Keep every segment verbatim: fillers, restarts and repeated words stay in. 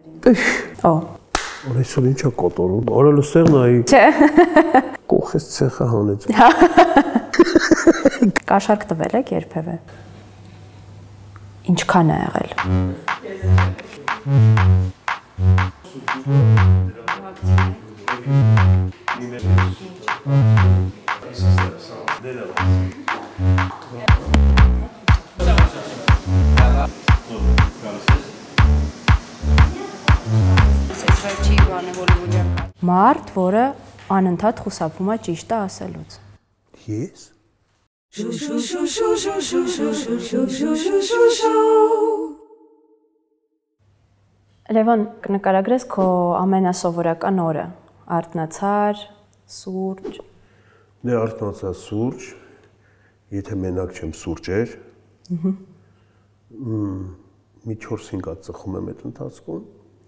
Ո։ Օրեսօր ինչ է կոտորում։ Օրը լսեղն այի։ Չէ։ Կողես ցեխը հանեց։ Կաշառք տվել եք երբևէ։ Ինչքան է եղել։ Մարդ, որը անընդհատ խուսափում է ճիշտը ասելուց։ Ես։ Լևոն, կնկարագրես քո ամենասովորական օրը, արթնացար, սուրճ։ Դե արթնացա սուրճ, եթե մենակ չեմ սուրճեր։ Մի չորս-հինգ հատ ծխում եմ այդ ընթացքում։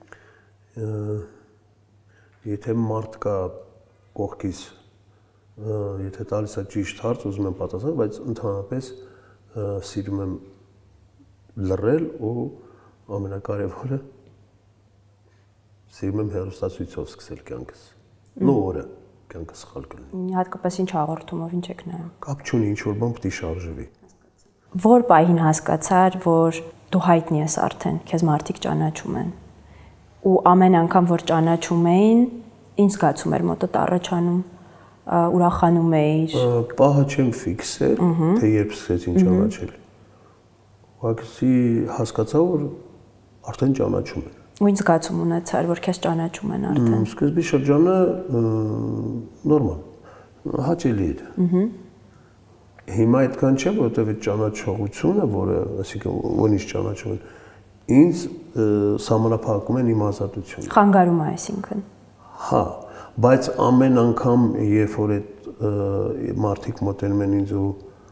Եթե մարդ կա կողքից, եթե տալիս է ճիշտ հարց, ուզում եմ պատասխանել, բայց ընդհանրապես սիրում եմ լռել ու ամենակարևորը սիրում եմ հեռուստացույցով սկսել կյանքս։ Նո օրը կյանքը սխալ կլինի։ Հատկապես ինչ հաղորդումով ինչ եք նայում։ Կապ չունի, ինչ որ բան պետք է շարժվի։ Որ պահին հասկացար, որ դու հայտնի ես արդեն, քեզ մարդիկ ճանաչում են։ Ու ամեն անգամ, որ ճանաչում էին, ինչ զգացում էր մոտդ առաջանում, ուրախանում էիր։ Պահը չեմ ֆիքսել, թե երբ սկսեցին ճանաչել։ Ուղղակի հասկացա, որ արդեն ճանաչում են։ Ու ինչ զգացում ունեցար, որ քեզ ճանաչում են արդեն։ Սկզբի շրջանը նորմալ, հաճելի էր։ Հիմա այդքան չէ, որովհետև այդ ճանաչողությունը, որը, այսինքն ոնից ճանաչում են, ինձ սահմանափակում են իմ ազատությունը։ Խանգարում է, այսինքն։ Հա, բայց ամեն անգամ, երբ որ այդ մարդիկ մոտենում են ինձ ու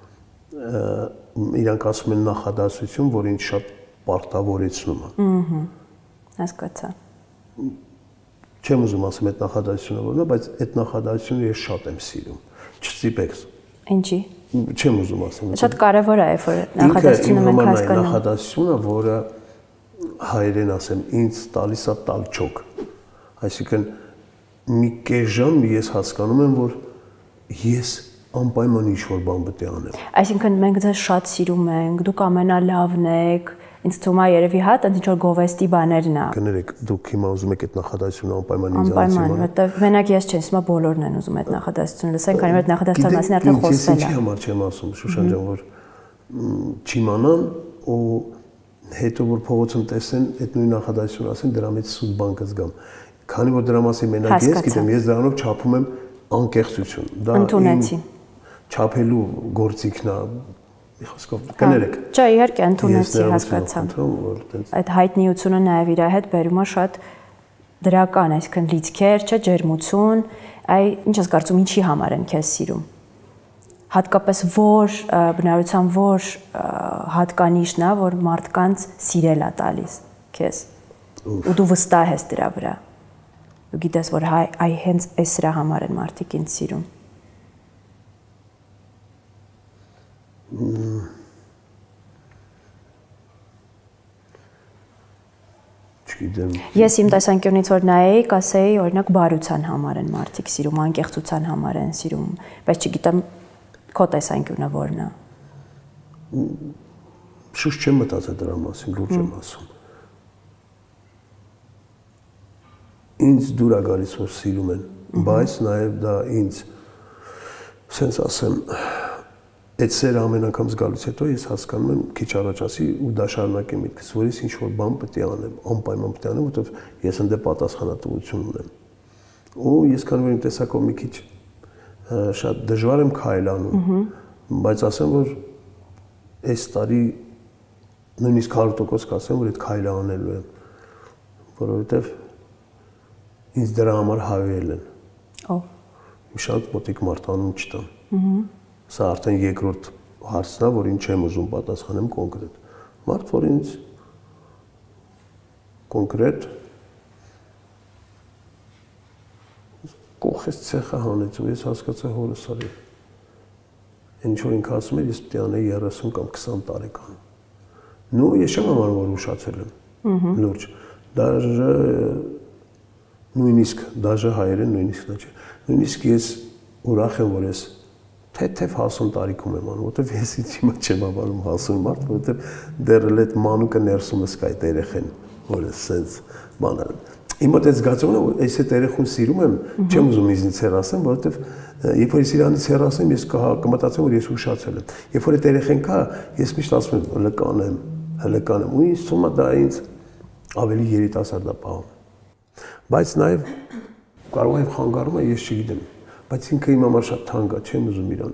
իրանք ասում են նախադասություն, որ ինձ շատ պարտավորեցնում է։ Ահա, հասկացա։ Չեմ ուզում ասեմ այդ նախադասությունը որն է, բայց այդ նախադասությունը ես շատ եմ սիրում։ Չստիպեք։ Ինչի։ Չեմ ուզում ասեմ։ Շատ կարևոր է, երբ որ նախադասությունը մենք հասկանում։ Նախադասությունը, որը հայերեն ասեմ, ինձ տալիս է տալչոկ։ Այսինքն մի կես ժամ ես հասկանում եմ, որ ես անպայման ինչ-որ բան պետք է անեմ։ Այսինքն մենք ձեզ շատ սիրում ենք, դուք ամենալավն եք, ինձ թվում է երևի հա, այնց ինչ-որ գովեստի բաներն է։ Կներեք, դուք հիմա ուզում եք այդ նախադասությունը անպայման ինձ անցնել։ Անպայման, որովհետև մենակ ես չեմ, հիմա բոլորն են ուզում այդ նախադասությունը լսեն, քանի որ այդ նախադասության մասին արդեն խոսվել է։ Ինչի համար չեմ ասում, Շուշան ջան, որ չիմանան ու հետո որ փողոցում տեսեն այդ նույն նախադասությունը ասեն, դրա մեջ սուտ բան կզգամ։ Քանի որ դրա մասին մենակ ես գիտեմ, ես դրանով չափում եմ անկեղծություն։ Դա ընդունեցի։ Չափելու գործիքն է, մի խոսքով կներեք։ Չէ, իհարկե ընդունեցի, հասկացա։ Այդ հայտնիությունը նաև իր հետ բերում է շատ դրական, այսինքն լիցքեր, չէ, ջերմություն, այ ինչ ես կարծում, ինչի համար են քեզ սիրում։ Հատկապես որ բնավորության որ հատկանիշն է, որ մարդկանց սիրել է տալիս քեզ։ Ու դու վստահ ես դրա վրա։ Դու գիտես, որ այ հենց այս սրա համար են մարդիկ ինձ սիրում։ Չգիտեմ։ Ես իմ տեսանկյունից որ նայեի, կասեի, օրինակ բարության համար են մարդիկ սիրում, անկեղծության համար են սիրում, բայց չգիտեմ քո տեսանկյունը որն է։ Շուտ չեմ մտածել դրա մասին, լուրջ եմ ասում։ Ինձ դուր է գալիս, որ սիրում են, բայց նաև դա ինձ, սենց ասեմ, այդ սերը ամեն անգամ զգալուց հետո ես հասկանում եմ քիչ առաջ ասի ու դա շարունակեմ միտքս, որ ես ինչ-որ բան պետք է անեմ, անպայման պետք է անեմ, որովհետև ես ընդ պատասխանատվություն ունեմ։ Ու ես քանի որ իմ տեսակով մի քիչ շատ դժվար եմ քայլանում, բայց ասեմ, որ այս տարի նույնիսկ հարյուր տոկոս կասեմ, որ այդ քայլը անելու եմ, որովհետև ինձ դրա համար հավելել են։ Ո՞վ։ Շատ մոտիկ մարդ անուն չտամ։ Սա արդեն երկրորդ հարցն է, որին չեմ ուզում պատասխանեմ կոնկրետ։ Մարդ, որ ինձ կոնկրետ կողքից ցեխը հանեց ու ես հասկացա հորս արի։ Ինչ որ ինքը ասում էր, ես պետք է անեի երեսուն կամ քսան տարեկան։ Նու ես չեմ համարում, որ ուշացել եմ։ Լուրջ։ Դաժե նույնիսկ դաժե հայերեն նույնիսկ դա չէ։ Նույնիսկ ես ուրախ եմ, որ ես թեթև հասուն տարիքում եմ անում, որովհետև ես ինչի՞ չեմ ավարում հասուն մարդ, որովհետև դեռ էլ այդ մանուկը ներսումս կա այդ երեխեն, որ է սենց բանը։ Իմ մոտ այդ զգացումն է, որ ես այդ երեխուն սիրում եմ, չեմ ուզում ինձնից հեռացնեմ, որովհետև երբ որ ես իրանից հեռացնեմ, ես կմտածեմ, որ ես ուշացել եմ։ Երբ որ այդ երեխեն կա, ես միշտ ասում եմ, հլկան եմ, հլկան եմ, ու ինձ թվում է դա ինձ ավելի երիտասարդ է պահում։ Բայց նաև կարող է խանգարում է, ես չգիտեմ, բայց ինքը իմ համար շատ թանկ է, չեմ ուզում իրան։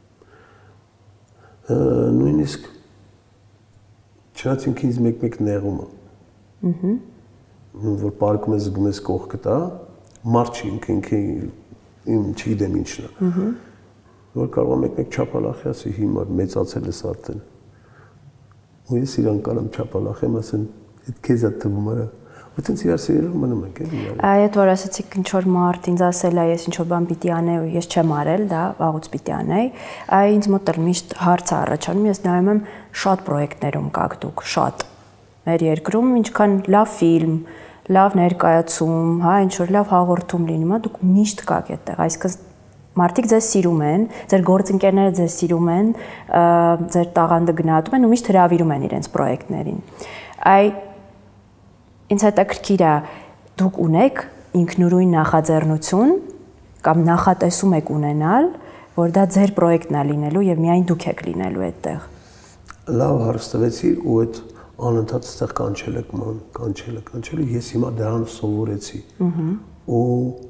Նույնիսկ չնայած ինքը ինձ մեկ-մեկ նեղում է։ Ահա որ պարկում ես զգում ես կողքը տա, մարդ չի ինքը ինքը իմ չգիտեմ ինչն է, որ կարող է մեկ-մեկ չապալախի ասի հիմար մեծացել ես արդեն, ու ես իրան կարամ չապալախեմ, ասեն, այդ քեզ է թվում է, ու տենց իրար սիրելով մնում ենք էլ իրար։ Այդ որ ասացիք ինչ-որ մարդ ինձ ասել է, ես ինչ-որ բան պիտի անեի ու ես չեմ արել, դա վաղուց պիտի անեի, այ ինձ մոտ էլ միշտ հարց է առաջանում, ես նայում եմ շատ պրոյեկտներում կաք դուք, շատ, մեր երկրում ինչքան լավ ֆիլմ, լավ ներկայացում, հա, ինչ-որ լավ հաղորդում լինում է, դուք միշտ կաք այդտեղ, այսինքն մարդիկ ձեզ սիրում են, ձեր գործընկերները ձեզ սիրում են, ձեր տաղանդը գնահատում են ու միշտ հրավիրում են իրենց պրոյեկտներին։ Այ ինձ հետաքրքիր է, դուք ունեք ինքնուրույն նախաձեռնություն կամ նախատեսում եք ունենալ, որ դա ձեր պրոյեկտն է լինելու եւ միայն դուք եք լինելու այդտեղ։ Լավ հարց տվեցի ու այդ անընդհատ ստեղ կանչել եք ման, կանչել եք, կանչել եք, ես հիմա դրան սովորեցի։ Ու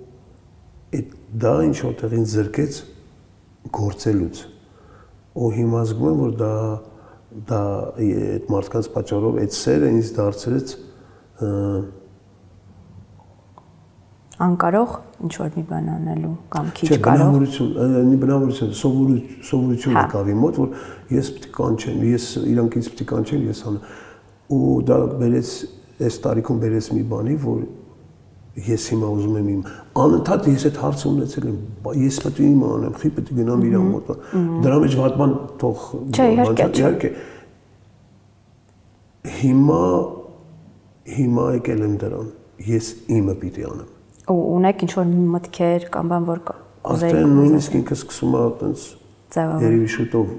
դա ինչ որտեղ ինձ զրկեց գործելուց։ Ու հիմա զգում եմ, որ դա դա այդ մարդկանց պատճառով այդ սերը ինձ դարձրեց անկարող ինչ որ մի բան անելու կամ քիչ կարող։ Բնավորություն, բնավորություն, սովորություն եկավ իմ մոտ, որ ես պետք է կանչեմ, ես իրանք ինձ պետք է կանչեն, ես անեմ։ Ու դա բերեց այս տարիքում բերեց մի բանի, որ ես հիմա ուզում եմ իմ անընդհատ ես այդ հարցը ունեցել եմ, ես պետք է իմ անեմ, խի պետք է գնամ իրան մոտ։ Դրա մեջ վատ բան թող իհարկե։ Հիմա հիմա եկել եմ դրան, ես իմը պիտի անեմ։ Ու ունեք ինչ-որ մտքեր կամ բան, որ կուզեիք։ Արդեն նույնիսկ ինքը սկսում է այտենց երևի շուտով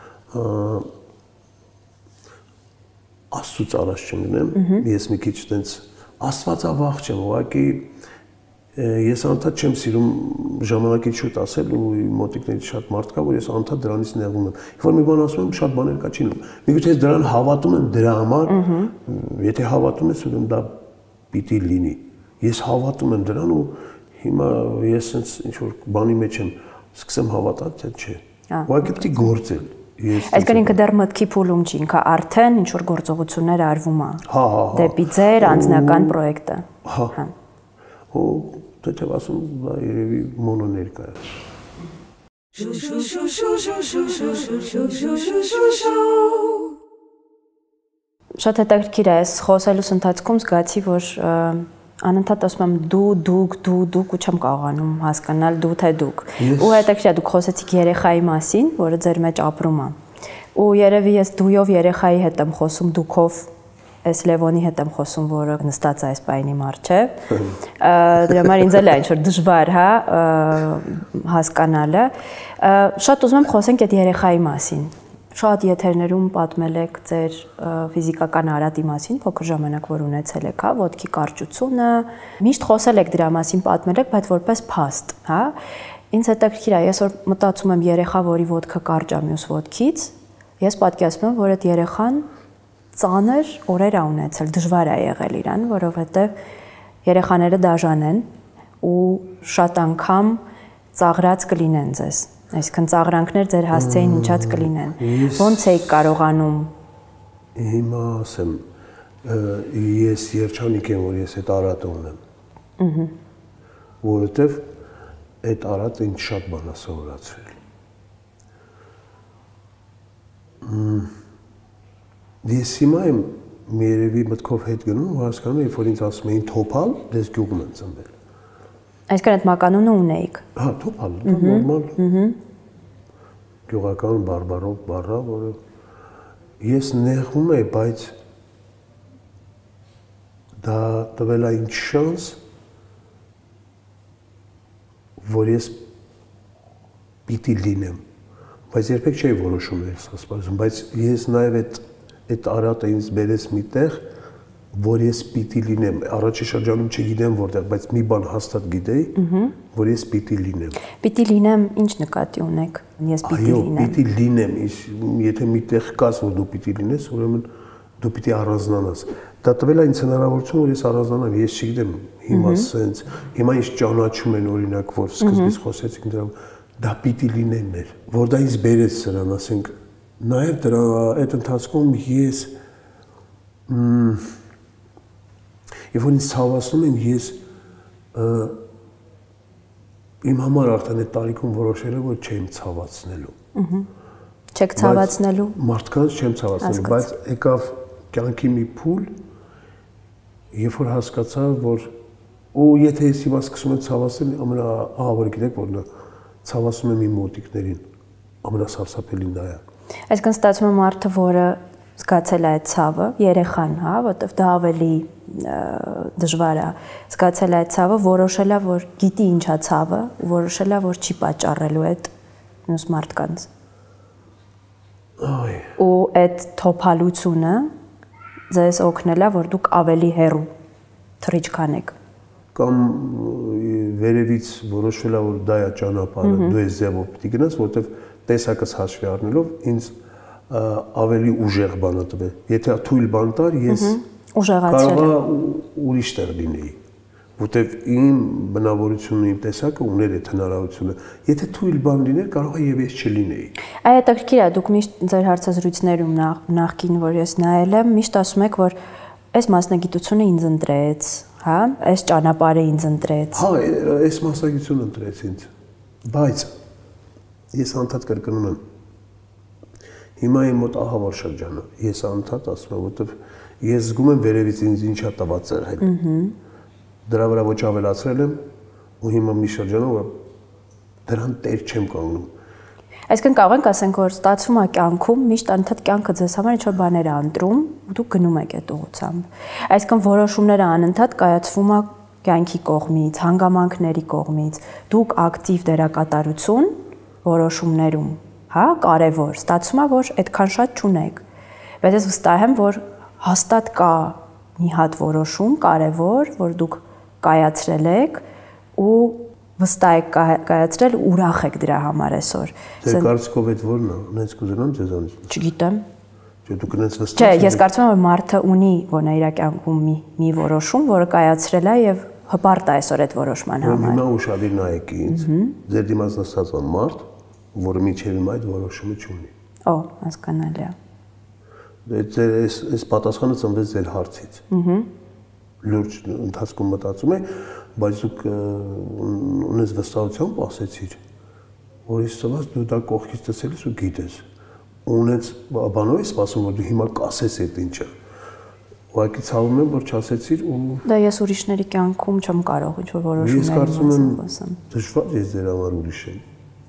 Աստծուց առաջ չընկնեմ, ես մի քիչ այտենց աստվածավախ չեմ, ուղղակի ես անդադ չեմ սիրում ժամանակից շուտ ասել ու մոտիկներից շատ մարդ կա, որ ես անդադ դրանից նեղվում եմ։ Որ մի բան ասում եմ, շատ բաներ կա չինում։ Միգուցե ես դրան հավատում եմ դրա համար, եթե հավատում ես, ուրեմն դա պիտի լինի։ Ես հավատում եմ դրան ու հիմա ես sense ինչ որ բանի մեջ եմ, սկսեմ հավատալ, թե չէ։ Ուղղակի պիտի գործել։ Այսինքն ինքը դեռ մտքի փուլում չի, ինքը արդեն ինչ որ գործողություններ արվում է։ Հա, հա, հա։ Դեպի ձեր անձնական պրոյեկտը։ Հա։ Ու դե ասում դա երևի մոնոներկա է։ Շատ հետաքրքիր է, ես խոսելուց ընթացքում զգացի, որ անընդհատ ասում եմ դու, դուք, դու, դուք ու չեմ կարողանում հասկանալ դու թե դուք։ Ու հետաքրքիր է, դուք խոսեցիք երեխայի մասին, որը ձեր մեջ ապրում է։ Ու երևի ես դույով երեխայի հետ եմ խոսում, դուքով այս Լևոնի հետ եմ խոսում, որը նստած է այս պայնի առջև։ Դրա համար ինձ էլ է ինչ-որ դժվար, հա, հասկանալը։ Շատ ուզում եմ խոսենք այդ երեխայի մասին։ Շատ եթերներում պատմել եք ձեր ֆիզիկական արատի մասին, փոքր ժամանակ որ ունեցել եք, հա, ոտքի կարճությունը, միշտ խոսել եք դրա մասին, պատմել եք, բայց որպես փաստ, հա։ Ինձ հետաքրքիր է, ես որ մտածում եմ երեխա, որի ոտքը կարճ է մյուս ոտքից, ես պատկերացնում եմ, որ այդ երեխան ծանր օրեր է ունեցել, դժվար է եղել իրան, որովհետև երեխաները դաժան են ու շատ անգամ ծաղրած կլինեն ձեզ։ Այսինքն ծաղրանքներ ձեր հասցեին ինչած կլինեն։ Ոնց եք կարողանում։ Հիմա ասեմ, ես երջանիկ եմ, որ ես այդ արատը ունեմ։ Որովհետև այդ արատը ինձ շատ բան է սովորացրել։ Ես հիմա եմ երևի մտքով հետ գնում ու հասկանում եմ, որ ինձ ասում էին թոփալ, դες գյուղում եմ ծնվել։ Այսինքն այդ մականունը ունեիք։ Հա, թոփալ, նորմալ։ Գյուղական բարբարով բառա, որը ես նեղվում եմ, բայց դա տվել է ինձ շանս, որ ես պիտի լինեմ, բայց երբեք չէի որոշում ես ասպարեզում, բայց ես նաև այդ այդ արատը ինձ բերեց մի տեղ, որ ես պիտի լինեմ, առաջի շրջանում չգիտեմ որտեղ, բայց մի բան հաստատ գիտեի, որ ես պիտի լինեմ։ Պիտի լինեմ, ինչ նկատի ունեք, ես պիտի լինեմ։ Այո, պիտի լինեմ, եթե մի տեղ կաս, որ դու պիտի լինես, ուրեմն դու պիտի առանձնանաս։ Դա տվել է ինձ հնարավորություն, որ ես առանձնանամ, ես չգիտեմ, հիմա սենց, հիմա ինձ ճանաչում են օրինակ, որ սկզբից խոսեցինք դրա, դա պիտի լինեն էր, որ դա ինձ բերեց սրան, ասենք, նաև դրա այդ ընթացքում ես Եվ որ ինձ ցավացնում եմ, ես իմ համար արդեն այդ տարիքում որոշել եմ, որ չեմ ցավացնելու։ Չեք ցավացնելու։ Մարդկանց չեմ ցավացնելու, բայց եկավ կյանքի մի փուլ, երբ որ հասկացա, որ ու եթե ես հիմա սկսում եմ ցավացնել, ամենաահավոր գիտեք որն է, ցավացնում եմ իմ մոտիկներին, ամենասարսափելին դա է։ Այսինքն ստացվում է մարդը, որը զգացել է այդ ցավը, երեխան, հա, որտեվ դա ավելի դժվար է, զգացել է այդ ցավը, որոշել է, որ գիտի ինչա ցավը, ու որոշել է, որ չի պատճառելու այդ մյուս մարդկանց։ Այ։ Ու այդ թոփալությունը ձեզ օգնել է, որ դուք ավելի հեռու թռիչք անեք։ Կամ վերևից որոշվել է, որ դա է ճանապարհը, դու ես ձևով պիտի գնաս, որտեվ տեսակս հաշվի առնելով ինձ ավելի ուժեղ բան տվել։ Եթե թույլ բան տար, ես ուժեղացրել կարող ուրիշ տեղ լինեի, որտեվ իմ բնավորությունը, իմ տեսակը ուներ այդ հնարավորությունը։ Եթե թույլ բան լիներ, կարող է եւ ես չլինեի։ Այ հետաքրքիր է, դուք միշտ ձեր հարցազրույցներում նախքին, որ ես նայել եմ, միշտ ասում եք, որ այս մասնագիտությունը ինձ ընտրեց, հա, այս ճանապարհը ինձ ընտրեց։ Հա, այս մասնագիտությունը ընտրեց ինձ։ Բայց ես անդադ կրկնում եմ։ Հիմա իմ մոտ ահավոր շրջանը, ես անդադ ասում եմ, որովհետև ես զգում եմ վերևից ինձ ինչա տված էր հետ։ Դրա վրա ոչ ավելացրել եմ ու հիմա մի շրջանում որ դրան տեր չեմ կանգնում։ Այսինքն կարող ենք ասենք, որ ստացվում է կյանքում միշտ անդադ կյանքը ձեզ համար ինչ-որ բաներ է ընտրում ու դուք գնում եք այդ ուղղությամբ։ Այսինքն որոշումները անընդհատ կայացվում է կյանքի կողմից, հանգամանքների կողմից։ Դուք ակտիվ դերակատարություն որոշումներում, հա, կարևոր, ստացվում է, որ այդքան շատ չունեք։ Բայց ես վստահ եմ, որ հաստատ կա մի հատ որոշում կարևոր, որ դուք կայացրել եք ու վստահ եք կայացրել, ուրախ եք դրա համար այսօր։ Ձեր կարծիքով այդ որն է, ունես կուզենամ ձեզանից։ Չգիտեմ։ Չէ, դուք ունես վստահ։ Չէ, ես կարծում եմ, որ մարդը ունի ոնա իր կյանքում մի մի որոշում, որը կայացրել է եւ հպարտ է այսօր այդ որոշման համար։ Հիմա ուշադիր նայեք ինձ։ Ձեր դիմաց նստած է մարդ, որը միջև իմ այդ որոշումը չունի։ Օ, հասկանալի է։ Ձեր այս այս պատասխանը ծնվեց ձեր հարցից։ Ահա։ Լուրջ ընթացքում մտածում եք, բայց դուք ունես վստահությամբ ասեցիր, որ ես ծված դու դա կողքից տեսել ես ու գիտես։ Ունեց բանով ես սպասում, որ դու հիմա կասես այդ ինչը։ Ուղղակի ցավում եմ, որ չասեցիր ու դա ես ուրիշների կյանքում չեմ կարող ինչ-որ որոշումներ ասեմ։ Դժվար է ձեր համար ուրիշ է։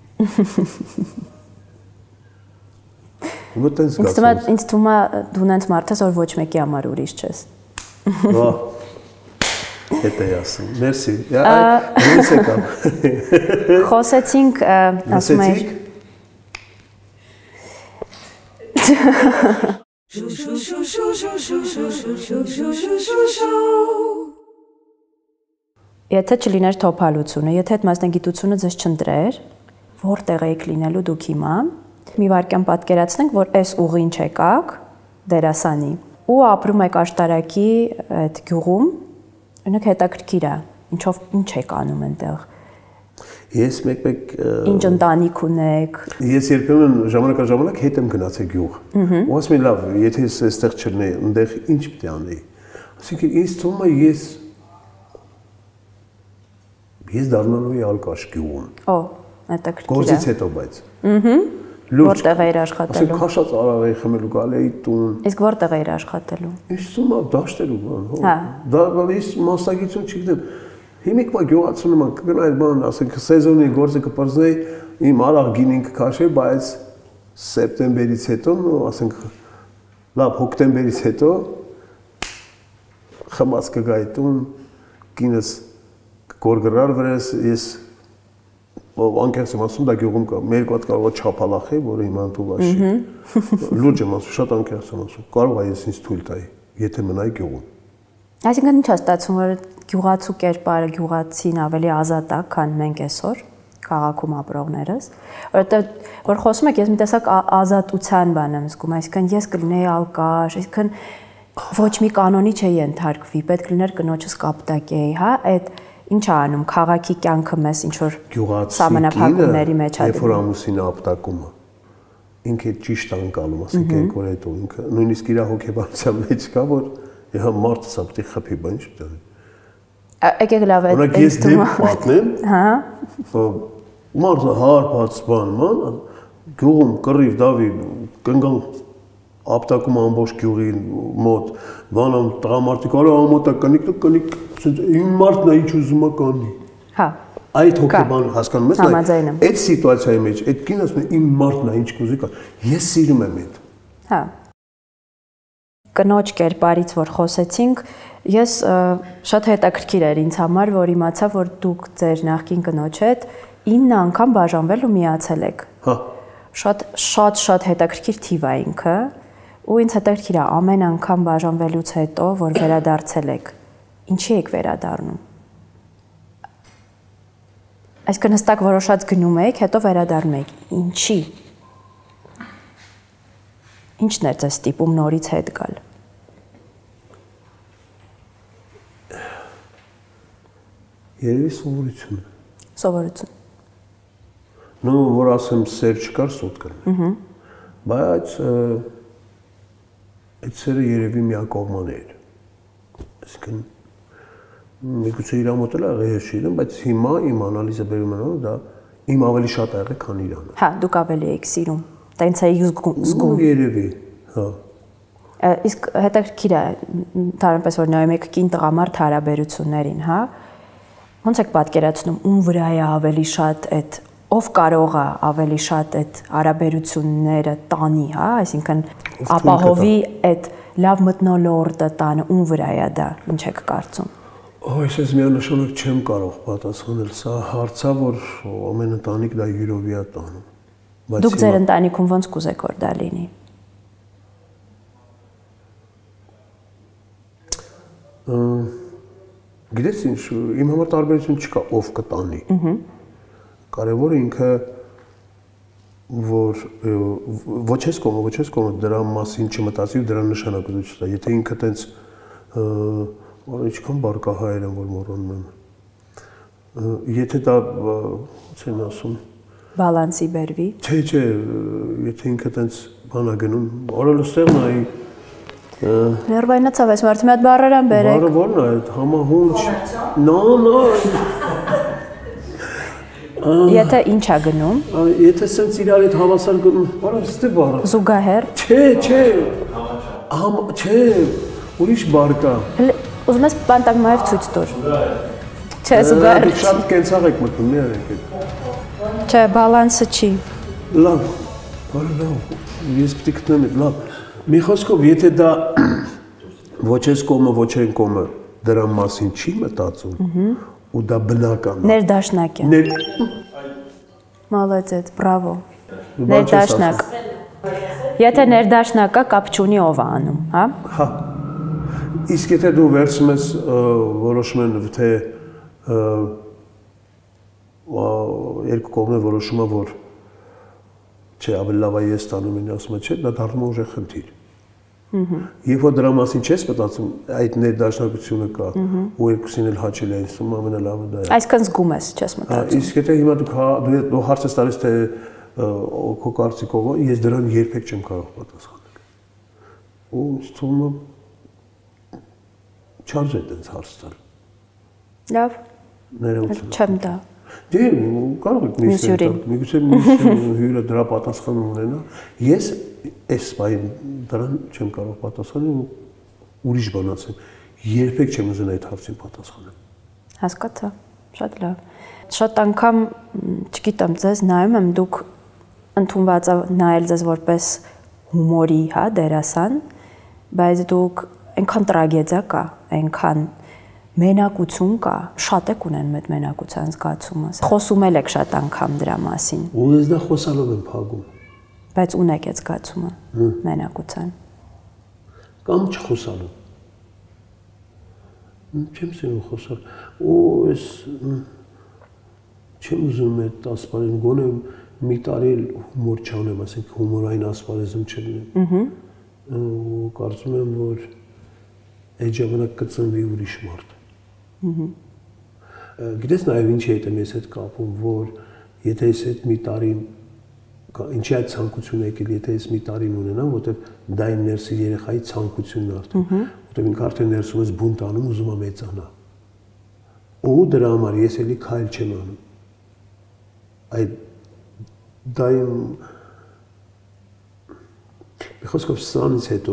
Ինձ թվում է, ինձ թվում է դու նենց մարդ ես, որ ոչ մեկի համար ուրիշ չես։ Վա։ Դա է ասում։ Մերսի։ Այ ո՞նց եկավ։ Խոսեցինք, ասում էի։ Եթե չլիներ թոփալությունը, եթե այդ մասնագիտությունը ձեզ չընտրեր, որտեղ եք լինելու դուք հիմա, մի վարքյան պատկերացնենք, որ այս ուղին չեկաք դերասանի ու ապրում եք աշտարակի այդ գյուղում, այնք հետաքրքիր է, ինչով ինչ եք անում այնտեղ։ Ես մեկ-մեկ ինչ ընտանիք ունեք։ Ես երբեմն ժամանակաժամանակ հետ եմ գնացել գյուղ։ Ու ասում եմ լավ, եթե ես այստեղ չլինեի, այնտեղ ինչ պիտի անեի։ Այսինքն ինձ թվում է ես ես դառնալու եմ ալկաշ գյուղում։ Օ, հետաքրքիր է։ Գործից հետո բայց։ Ահա։ Որտեղ էիր աշխատելու։ Ասենք քաշած արավ էի խմելու, գալի էի տուն։ Իսկ որտեղ էիր աշխատելու։ Ես թվում է դաշտերում, հա։ Դա ես մասնագիտություն չգիտեմ։ Հիմիկվա գյուղացունում եմ, կգնայի բան, ասենք սեզոնի գործը կպրծնեի, իմ արաղ գինին կքաշեի, բայց սեպտեմբերից հետո, ասենք լավ, հոկտեմբերից հետո խմած կգայի տուն, կինս գորգրար վրես, ես անկեղծ եմ ասում, դա գյուղում կա, մեր կողմից կարող է չափալախի, որը հիմա ընդուվաշի։ Լուրջ եմ ասում, շատ անկեղծ եմ ասում, կարող է ես ինձ թույլ տայի, եթե մնայի գյուղում։ Այսինքն ինչ է ստացվում, որ գյուղացու կերպարը գյուղացին ավելի ազատ է, քան մենք այսօր քաղաքում ապրողներս, որովհետև որ խոսում եք, ես մի տեսակ ազատության բան եմ զգում, այսինքն ես կլինեի ալկաշ, այսինքն ոչ մի կանոնի չէի ենթարկվի, պետք լիներ կնոջս կապտակեի, հա, այդ ինչ է անում քաղաքի կյանքը մեզ ինչ որ սահմանափակումների մեջ է։ Երբ որ ամուսինը ապտակումը, ինքը ճիշտ անկալում, ասենք երկու հետո ինքը նույնիսկ իր հոգեբանության մեջ կա, որ իհա մարդը սա պետք է խփի, բան ինչ դառնի։ Եկեք լավ է։ Օրինակ ես դեպք պատմեմ, հա։ Մարդը հարբած բան, ման, գյուղում կռիվ դավի կնգան ապտակում ամբողջ գյուղի մոտ, բանամ տղամարդիկ արա ամոտա կնիկ, կնիկ, իմ մարդն է ինչ ուզում է կանի։ Հա։ Այդ հոգեբան հասկանում ես, այդ սիտուացիայի մեջ, այդ կինը ասում է իմ մարդն է ինչ կուզի կան։ Ես սիրում եմ այդ։ Հա։ Կնոջ կերպարից որ խոսեցինք, ես շատ հետաքրքիր էր ինձ համար, որ իմացա, որ դուք ձեր նախկին կնոջ հետ ինը անգամ բաժանվել ու միացել եք։ Հա։ Շատ շատ շատ հետաքրքիր թիվ է ինքը, ու ինձ հետաքրքիր է ամեն անգամ բաժանվելուց հետո, որ վերադարձել եք, ինչի եք վերադառնում։ Այսինքն հստակ որոշած գնում եք, հետո վերադառնում եք, ինչի։ Ինչն է ձեզ ստիպում նորից հետ գալ։ Երևի սովորություն։ Սովորություն։ Նո, որ ասեմ սեր չկար, սոտ կրնի։ Բայց այդ սերը երևի միակողման էր։ Այսինքն միգուցե իր մոտ էլ աղի հեշիրում, բայց հիմա իմ անալիզը բերում են, դա իմ ավելի շատ ա եղել, քան իրանը։ Հա, դուք ավելի եք սիրում։ Տենց էի զգում։ Երևի, հա։ Իսկ հետաքրքիր է, թարմպես որ նայում եք կին տղամարդ հարաբերություններին, հա։ Ոնց եք պատկերացնում, ում վրա է ավելի շատ այդ ով կարող է ավելի շատ այդ հարաբերությունները տանի, հա, այսինքն ապահովի այդ լավ մթնոլորտը տանը, ում վրա է դա, ինչ եք կարծում։ Օ, ես միանշանակ չեմ կարող պատասխանել, սա հարց է, որ ամեն ընտանիք դա յուրովի է տանում։ Դուք ձեր ընտանիքում ոնց կուզեք որ դա լինի։ Գիտես ինչ, իմ համար տարբերություն չկա, ով կտանի։ Կարևորը ինքը, որ ոչ ես կողմը, ոչ ես կողմը դրա մասին չմտածի ու դրա նշանակություն տա։ Եթե ինքը տենց, որ ինչքան բարկահայեր են, որ մոռանում եմ։ Եթե դա, ոնց են ասում, բալանսի բերվի։ Չէ, չէ, եթե ինքը տենց բան է գնում, օրը լստեղն է Ներվայնացավ ես մարդի մի հատ բառերան բերեք։ Բառը ո՞րն է այդ համահունչ։ Նո, նո։ Եթե ինչ է գնում։ Եթե սենց իրար հետ հավասար գնում, բառը ստե բառը։ Զուգահեռ։ Չէ, չէ։ Համ, չէ, ուրիշ բառ կա։ Ուզում ես պանտագմայով ցույց տուր։ Չէ, զուգահեռ։ Դուք շատ կենցաղ եք մտնում, մի արեք այդ։ Չէ, բալանսը չի։ Լավ, բարը լավ, ես պիտի գտնեմ այդ, լավ։ Մի խոսքով, եթե դա ոչ ես կողմը, ոչ են կողմը դրա մասին չի մտածում, ու դա բնական է։ Ներդաշնակ է։ Մալացեց, բրավո։ Ներդաշնակ։ Եթե ներդաշնակա կապ չունի ով է անում, հա։ Հա։ Իսկ եթե դու վերցնում ես որոշում են թե երկու կողմը որոշում է, որ չէ, ավելի լավ է ես տանում են, ասում է, չէ, դա դառնում է ուժեղ խնդիր։ Երբ որ դրա մասին չես մտածում, այդ ներդաշնակությունը կա, ու երկուսին էլ հաճելի է, ասում ամենալավը դա է։ Այսինքն զգում ես, չես մտածում։ Իսկ եթե հիմա դուք դու հարց ես տալիս թե քո կարծիքով, ես դրան երբեք չեմ կարող պատասխանել։ Ու թվում է չարժե այդպես հարց տալ։ Լավ։ Ներողություն։ Չեմ տա։ Դե կարող եք միշտ միգուցե հյուրը դրա պատասխան ունենա։ Ես այս բան դրան չեմ կարող պատասխանել ու ուրիշ բան ասեմ։ Երբեք չեմ ուզենա այդ հարցին պատասխանել։ Հասկացա, շատ լավ։ Շատ անգամ, չգիտեմ, ձեզ նայում եմ, դուք ընդունված ա նայել ձեզ որպես հումորի, հա, դերասան, բայց դուք այնքան տրագեդիա կա, այնքան մենակություն կա, շատ եք ունեն այդ մենակության զգացումը։ Խոսում եք շատ անգամ դրա մասին։ Ու ես դա խոսալով եմ փակում։ Բայց ունեք այդ զգացումը մենակության։ Կամ չխոսալով։ Չեմ սիրում խոսալ։ Ու ես չեմ ուզում այդ ասպարեզում գոնե մի տարի հումոր չանեմ, ասենք հումորային ասպարեզում չլինեմ։ Ու կարծում եմ, որ այդ ժամանակ կծնվի ուրիշ մարդ։ Գիտես նաև ինչի հետ եմ ես հետ կապում, որ եթե ես այդ մի տարին, ինչի այդ ցանկությունը եկել, եթե ես մի տարին ունենամ, որտեվ դա իմ ներսի երեխայի ցանկությունն արդեն, որտեվ ինքը արդեն ներսում ես բունտ անում, ուզում է մեծանա։ Ու դրա համար ես էլի քայլ չեմ անում։ Այդ դա իմ Բիխոսկով սրանից հետո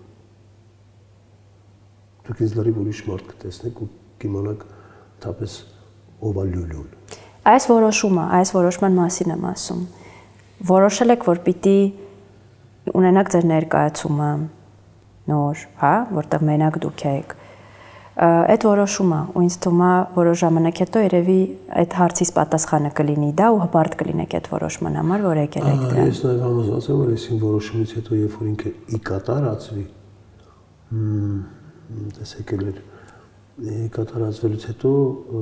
դուք ինձ լրիվ ուրիշ մարդ կտեսնեք ու կիմանաք թապես ով է լուլուն։ Այս որոշումը, այս որոշման մասին եմ ասում։ Որոշել եք, որ պիտի ունենաք ձեր ներկայացումը նոր, հա, որտեղ մենակ դուք եք։ Այդ որոշումը ու ինձ թվում է որոշ ժամանակ հետո երևի այդ հարցից պատասխանը կլինի դա ու հպարտ կլինեք այդ որոշման համար, որ եկել եք դրան։ Ես նաև համոզված եմ, որ այս որոշումից հետո երբ որ ինքը ի կատարածվի, տեսեք էլ ի կատարածվելուց հետո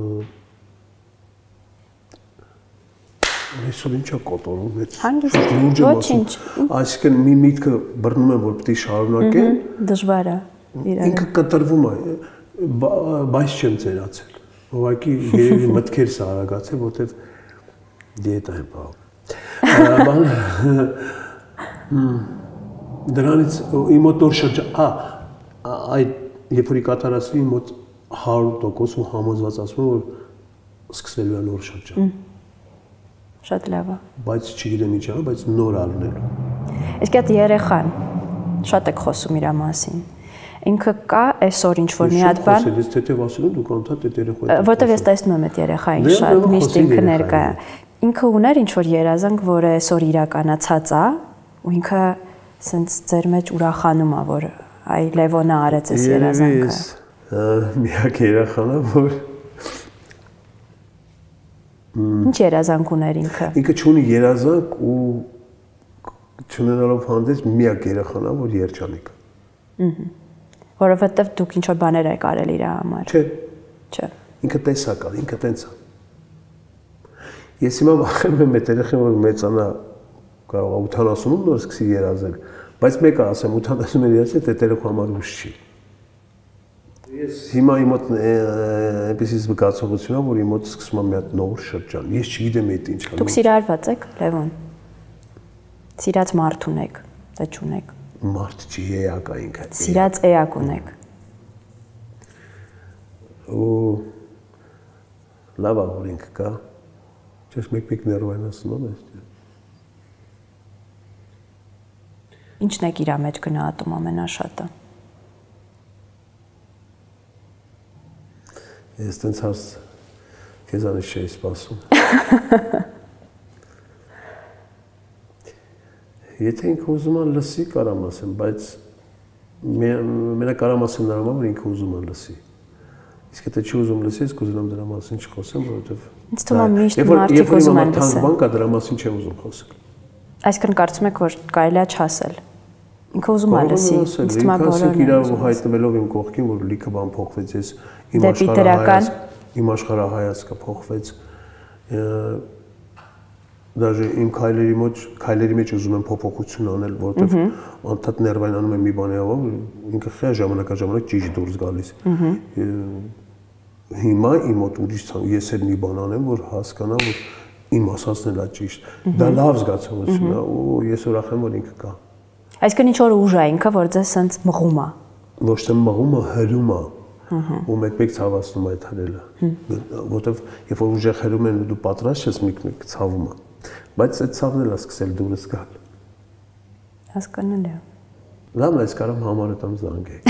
այսօր ինչա կոտորում այդ հանգիստ ոչինչ։ Այսինքն մի միտքը բռնում եմ, որ պետք է շարունակեմ, դժվար է իրար։ Ինքը կտրվում է, բայց չեմ ծերացել։ Ուղղակի երևի մտքերս արագացել, որտեվ դիետա եմ պահում։ Դրանից իմ մոտ նոր շրջան, ա, այդ երբ որ կատարածվի իմ մոտ հարյուր տոկոս ու համոզված ասում եմ, որ սկսվելու է նոր շրջան։ Շատ լավ է։ Բայց չգիտեմ ինչ է, բայց նոր առնելու։ Իսկ այդ երեխան շատ եք խոսում իր մասին։ Ինքը կա այսօր ինչ որ մի հատ բան։ Ես թեթև ասել եմ, դուք անդադ այդ երեխայի։ Որտեվ ես տեսնում եմ այդ երեխային շատ միշտ ինքը ներկա է։ Ինքը ուներ ինչ որ երազանք, որը այսօր իրականացած է, ու ինքը սենց ձեր մեջ ուրախանում է, որ այ Լևոնը արեց այս երազանքը։ Միակ երեխան է, որ Ինչ երազանք ուներ ինքը։ Ինքը չունի երազանք ու չունենալով հանդես միակ երեխան է, որ երջանիկ է։ Որովհետև դուք ինչ որ բաներ եք արել իր համար։ Չէ։ Չէ։ Ինքը տեսակ է, ինքը տենց է։ Ես հիմա վախենում եմ այդ երեխան, որ մեծանա, կարող է ութանասունում նոր սկսի երազել, բայց մեկը ասեմ ութանասուն երազել, այդ երեխու համար ուշ չի։ Ես հիմա իմ մոտ այնպեսի զգացողություն է, որ իմ մոտ սկսում է մի հատ նոր շրջան։ Ես չգիտեմ այդ ինչ է։ Դուք սիրարված եք, Լևոն։ Սիրած մարդ ունեք, դա չունեք։ Մարդ չի, էակ է ինքը։ Սիրած էակ ունեք։ Ու լավ է, որ ինքը կա։ Չես մեկ-մեկ ներվայնացնում ես։ Ինչն եք իր մեջ գնահատում ամենաշատը։ Ես տենց հարց քեզանից չէի սպասում։ Եթե ինքը ուզում է լսի, կարամ ասեմ, բայց մենակ կարամ ասեմ նրա համար, որ ինքը ուզում է լսի։ Իսկ եթե չի ուզում լսի, ես կուզենամ դրա մասին չխոսեմ, որովհետև ինձ թվում է միշտ մարդիկ ուզում են լսել։ Բան կա, դրա մասին չեմ ուզում խոսել։ Այսինքն կարծում եք, որ կարելի է չասել։ Ինքը ուզում է լսի։ Ինձ թվում է բոլորն իրար հայտնվելով իմ կողքին, որ լիքը բան փոխվեց, ես իմ աշխարհայացքը, իմ աշխարհայացքը փոխվեց։ Դաժե իմ քայլերի մեջ, քայլերի մեջ ուզում եմ փոփոխություն անել, որովհետև անդադ ներվայնանում եմ մի բաներով, ինքը խե ժամանակաժամանակ ճիշտ դուրս գալիս։ Հիմա իմ մոտ ուրիշ ես էլ մի բան անեմ, որ հասկանամ, որ իմ ասածն էլ է ճիշտ։ Դա լավ զգացողություն է ու ես ուրախ եմ, որ ինքը կա։ Այսինքն ինչ որ ուժ է ինքը, որ ձեզ սենց մղում է։ Ոչ թե մղում է, հրում է։ Ու մեկ-մեկ ցավացնում է այդ հրելը։ Որովհետև երբ որ ուժեղ հրում են ու դու պատրաստ ես, մեկ-մեկ ցավում է։ Բայց այդ ցավն էլ է սկսել դուրս գալ։ Հասկանալի է։ Լավ, այս կարամ համարը տամ զանգեք։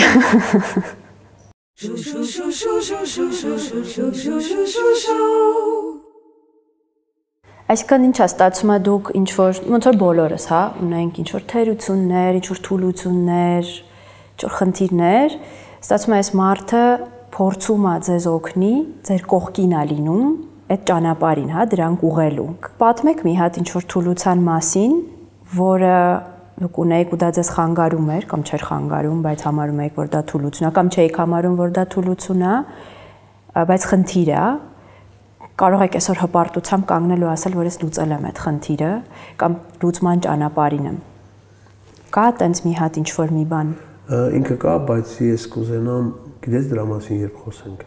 Այսինքն ինչ է ստացվում է դուք ինչ որ ոնց որ բոլորս, հա, ունենք ինչ որ թերություններ, ինչ որ թուլություններ, Ինչ-որ խնդիրներ, ստացվում է այս մարդը փորձում է ձեզ օգնի, ձեր կողքին է լինում, այդ ճանապարհին, հա, դրանք ուղղելու։ Պատմեք մի հատ ինչ-որ թուլության մասին, որը դուք ունեիք ու դա ձեզ խանգարում էր, կամ չէր խանգարում, բայց համարում եք, որ դա թուլություն է, կամ չէիք համարում, որ դա թուլություն է, բայց խնդիր է, կարող եք այսօր հպարտությամբ կանգնել ու ասել, որ ես լուծել եմ այդ խնդիրը, կամ լուծման ճանապարհին եմ։ Կա տենց մի հատ ինչ-որ մի բան։ Ինքը կա, բայց ես կուզենամ, գիտես դրա մասին երբ խոսենք։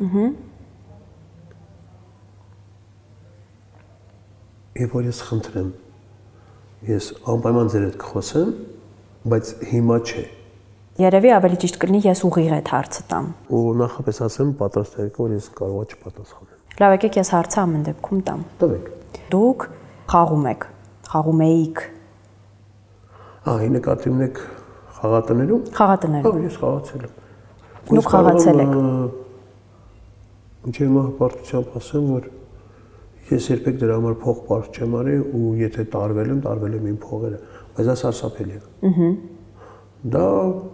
Երբ որ ես խնդրեմ, ես անպայման ձեր հետ կխոսեմ, բայց հիմա չէ։ Երևի ավելի ճիշտ կլինի ես ուղիղ այդ հարցը տամ։ Ու նախապես ասեմ, պատրաստ եք, որ ես կարող եմ չպատասխանել։ Լավ, եկեք ես հարցը ամեն դեպքում տամ։ Տվեք։ Դուք խաղում եք, խաղում էիք։ Ահա, ի նկատի ունեք խաղատներում։ Խաղատներում։ Հա, ես խաղացել եմ։ Դուք խաղացել եք։ Ինչի՞ մա հպարտությամբ ասեմ, որ ես երբեք դրա համար փող պարզ չեմ արել ու եթե տարվել եմ, տարվել եմ իմ փողերը, բայց դա սարսափելի է։ Ահա։ Դա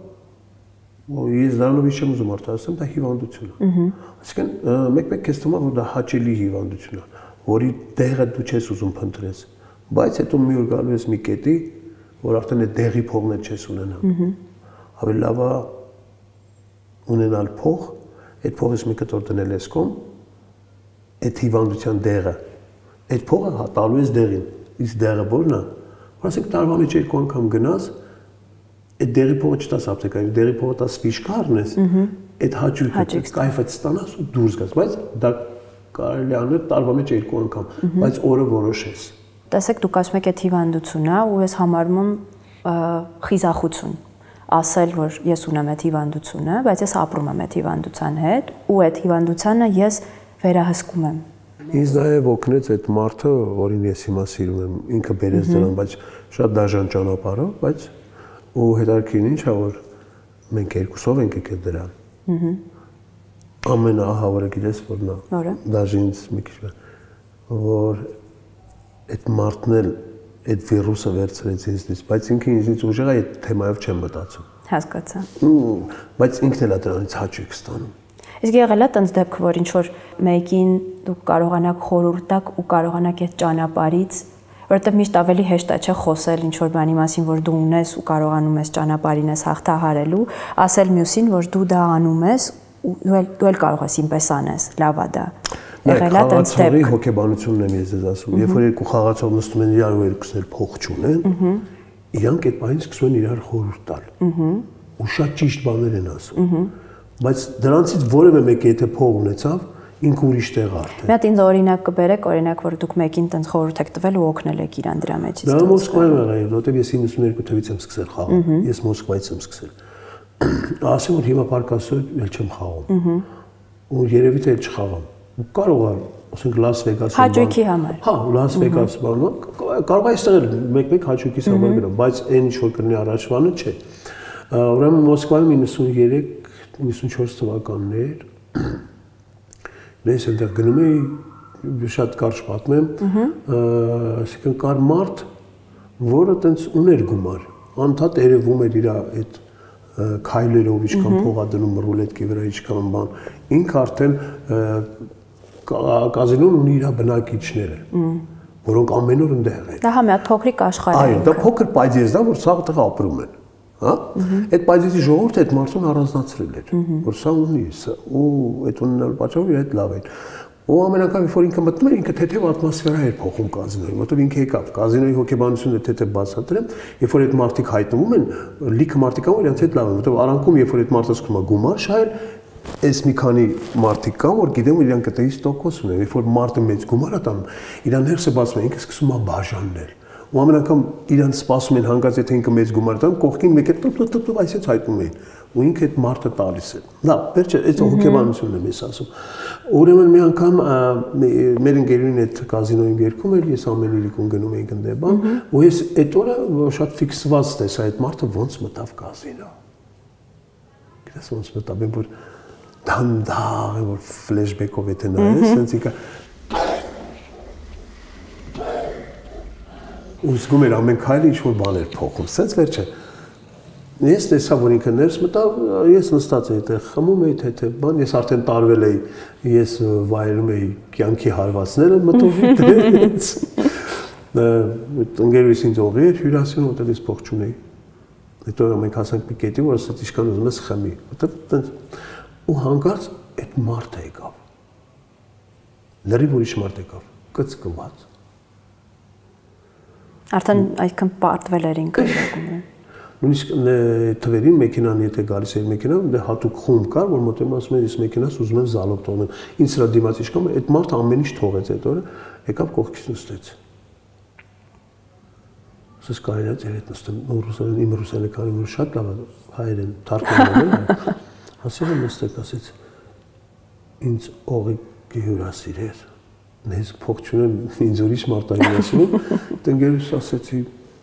ես դրանով չեմ ուզում արտասեմ, դա հիվանդություն է։ Այսինքն մեկ-մեկ քեզ թվում է, որ դա հաճելի հիվանդություն է, որի դեղը դու չես ուզում փնտրես, բայց հետո մի օր գալու ես մի կետի, որ արդեն այդ դեղի փողն էլ չես ունենա։ Ավելի լավ է ունենալ փող, այդ փողից մի կտոր դնել ես կողմ, այդ հիվանդության դեղը, այդ փողը տալու ես դեղին, իսկ դեղը որն է, որ ասենք տարվա մեջ երկու անգամ գնաս, այդ դեղի փողը չտաս ապտեկայում, դեղի փողը տաս ֆիշկա առնես, այդ հաճույքը, կայֆը ստանաս ու դուրս գաս, բայց դա կարելի անել տարվա մեջ երկու անգամ, բայց օրը որոշես։ Տեսեք, դուք ասում եք այդ հիվանդությունն է ու ես համարում եմ խիզախություն, ասել, որ ես ունեմ այդ հիվանդությունը, բայց ես ապրում եմ այդ հիվանդության հետ ու այդ հիվանդությանը ես վերահսկում եմ։ Ինձ նաև օգնեց այդ մարդը, որին ես հիմա սիրում եմ, ինքը բերեց դրան, բայց շատ դաժան ճանապարհով, բայց ու հետաքրքիրն ինչ է, որ մենք երկուսով ենք եկել դրան։ Ամենաահավորը գիտես որն է։ Դաժե ինձ մի քիչ որ այդ մարդն էլ այդ վիրուսը վերցրեց ինձնից, բայց ինքը ինձնից ուժեղ է այդ թեմայով չեմ մտածում։ Հասկացա։ Բայց ինքն էլ է դրանից հաճույք ստանում։ Իսկ եղել է տենց դեպք, որ ինչ որ մեկին դուք կարողանաք խորհուրդ տաք ու կարողանաք այդ ճանապարհից, որովհետև միշտ ավելի հեշտ է չէ խոսել ինչ որ բանի մասին, որ դու ունես ու կարողանում ես ճանապարհին ես հաղթահարելու, ասել մյուսին, որ դու դա անում ես ու դու էլ կարող ես ինպես անես, լավ է դա։ Եղել է տենց դեպք։ Հոգեբանությունն եմ ես ձեզ ասում, երբ որ երկու խաղացող նստում են իրար ու երկուսն էլ փող չունեն, իրանք այդ բանից սկսում են իրար խորհուրդ տալ։ Ու շատ ճիշտ բաներ են ասում։ Բայց դրանցից որևէ մեկը եթե փող ունեցավ, ինքը ուրիշ տեղ արդեն։ Մի հատ ինձ օրինակ կբերեք, օրինակ, որ դուք մեկին տենց խորհուրդ եք տվել ու օգնել եք իրան դրա մեջից։ Դա Մոսկվայում եղավ, որովհետև ես իննսուններկու թվականից եմ սկսել խաղալ։ Ես Մոսկվայից եմ սկսել։ Ասեմ որ հիմա պարկասով էլ չեմ խաղում։ Ու երևի թե չխաղամ։ Կարող է, ասենք Լաս Վեգասում։ Հաճույքի համար։ Հա, Լաս Վեգաս բանը, կարող է այստեղ մեկ-մեկ հաճույքից համար գնամ, բայց այն ինչ որ կրնի առաջվանը չէ։ Ուրեմն Մոսկվայում իննսուններեք իննսունչորս թվականներ ես այնտեղ գնում էի շատ կարճ պատմեմ, այսինքն կար մարդ, որը տենց ուներ գումար, անդադ երևում էր իր այդ քայլերով ինչքան փող ա դնում ռուլետկի վրա ինչքան բան, ինքը արդեն կազինոն ունի իր բնակիչները, որոնք ամեն օր ընդեղ են։ Դա հա մի հատ փոքրիկ աշխարհ է։ Այո, դա փոքր պայծես դա, որ սաղ տեղ ապրում են։ Հա? Այդ պայծեցի ժողովուրդը այդ մարդուն առանձնացրել էր, որ սա ունի, ու այդ ունենալու պատճառով իր այդ լավ են։ Ու ամեն անգամ որ ինքը մտնում էր, ինքը թեթև ատմոսֆերա էր փոխում կազինոյում, որովհետև ինքը եկավ կազինոյի հոգեբանությունը թեթև բացատրեմ, երբ որ այդ մարդիկ հայտնվում են, լիքը մարդիկ կան, որ իրենց հետ լավ են, որովհետև արանքում երբ որ այդ մարդը սկսում է գումար շահել, այս մի քանի մարդիկ կան, որ գիտեն, որ իրանք այդտեղից տոկոս ունեն, երբ որ մարդը մեծ գումար է տանում, իրան հերսը բացվում է, ինքը սկսում է բաժանել։ Ու ամեն անգամ իրան սպասում են հանգած եթե ինքը մեծ գումար տան, կողքին մեկ է տուտ-տուտ-տուտ այսպես հայտնում են։ Ու ինքը այդ մարդը տալիս է։ Լավ, վերջը այդ հոգեբանությունն եմ ես ասում։ Ուրեմն մի անգամ մեր ընկերուհին այդ կազինոյում երգում էր, ես ամեն իրիկուն գնում էինք ընդ բան, ու ես այդ օրը շատ ֆիքսված տեսա այդ մարդը ոնց մտավ կազինո։ Գիտես ոնց մտավ, որ դանդաղ որ ֆլեշբեքով եթե նայես, sense ինքը ու զգում էր ամեն քայլը ինչ որ բաներ փոխում, sense վերջը Ես տեսա, որ ինքը ներս մտավ, ես նստած էի այդտեղ, խմում էի թե բան, ես արդեն տարվել էի, ես վայելում էի կյանքի հարվածները մտովի դերից։ Ընկերուհիս ինձ օղի էր հյուրասիրում, որտեղ ես փող չունեի։ Հետո մենք հասանք մի կետի, որ ասաց ինչքան ուզում ես խմի։ Ու հանկարծ այդ մարդը եկավ։ Լրիվ ուրիշ մարդ եկավ, կծկված։ Արդեն այդքան պարտվել էր ինքը։ Նույնիսկ թվերին մեքենան եթե գալիս էր մեքենան, դե հատուկ խումբ կար, որ մոտենում ասում էր, ես մեքենաս ուզում եմ զալոբ թողնեմ։ Ինձ սրա դիմաց իշկամ, այդ մարդը ամեն ինչ թողեց այդ օրը, եկավ կողքից նստեց։ Ասես կարելի է ձեր հետ նստեմ, ռուսերեն, իմ ռուսերենը որ շատ լավ է, հայերեն թարգմանել է։ Ասել եմ նստեք, ասեց ինձ օղի հյուրասիրեր։ Ես փող չունեմ, ինձ ուրիշ մարդ է հյուրասիրում, ընկերուհիս ասեցի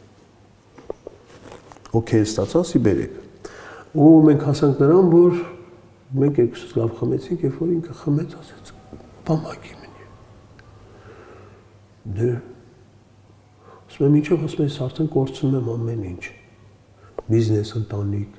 օքեյ ստացա, ասի բերեք։ Ու մենք հասանք նրան, որ մենք երկուսս լավ խմեցինք, երբ որ ինքը խմեց, ասեց, «Պամագի մնի»։ Դե, ասում եմ, ինչով, ասում եմ, ես արդեն կորցնում եմ ամեն ինչ, բիզնես, ընտանիք։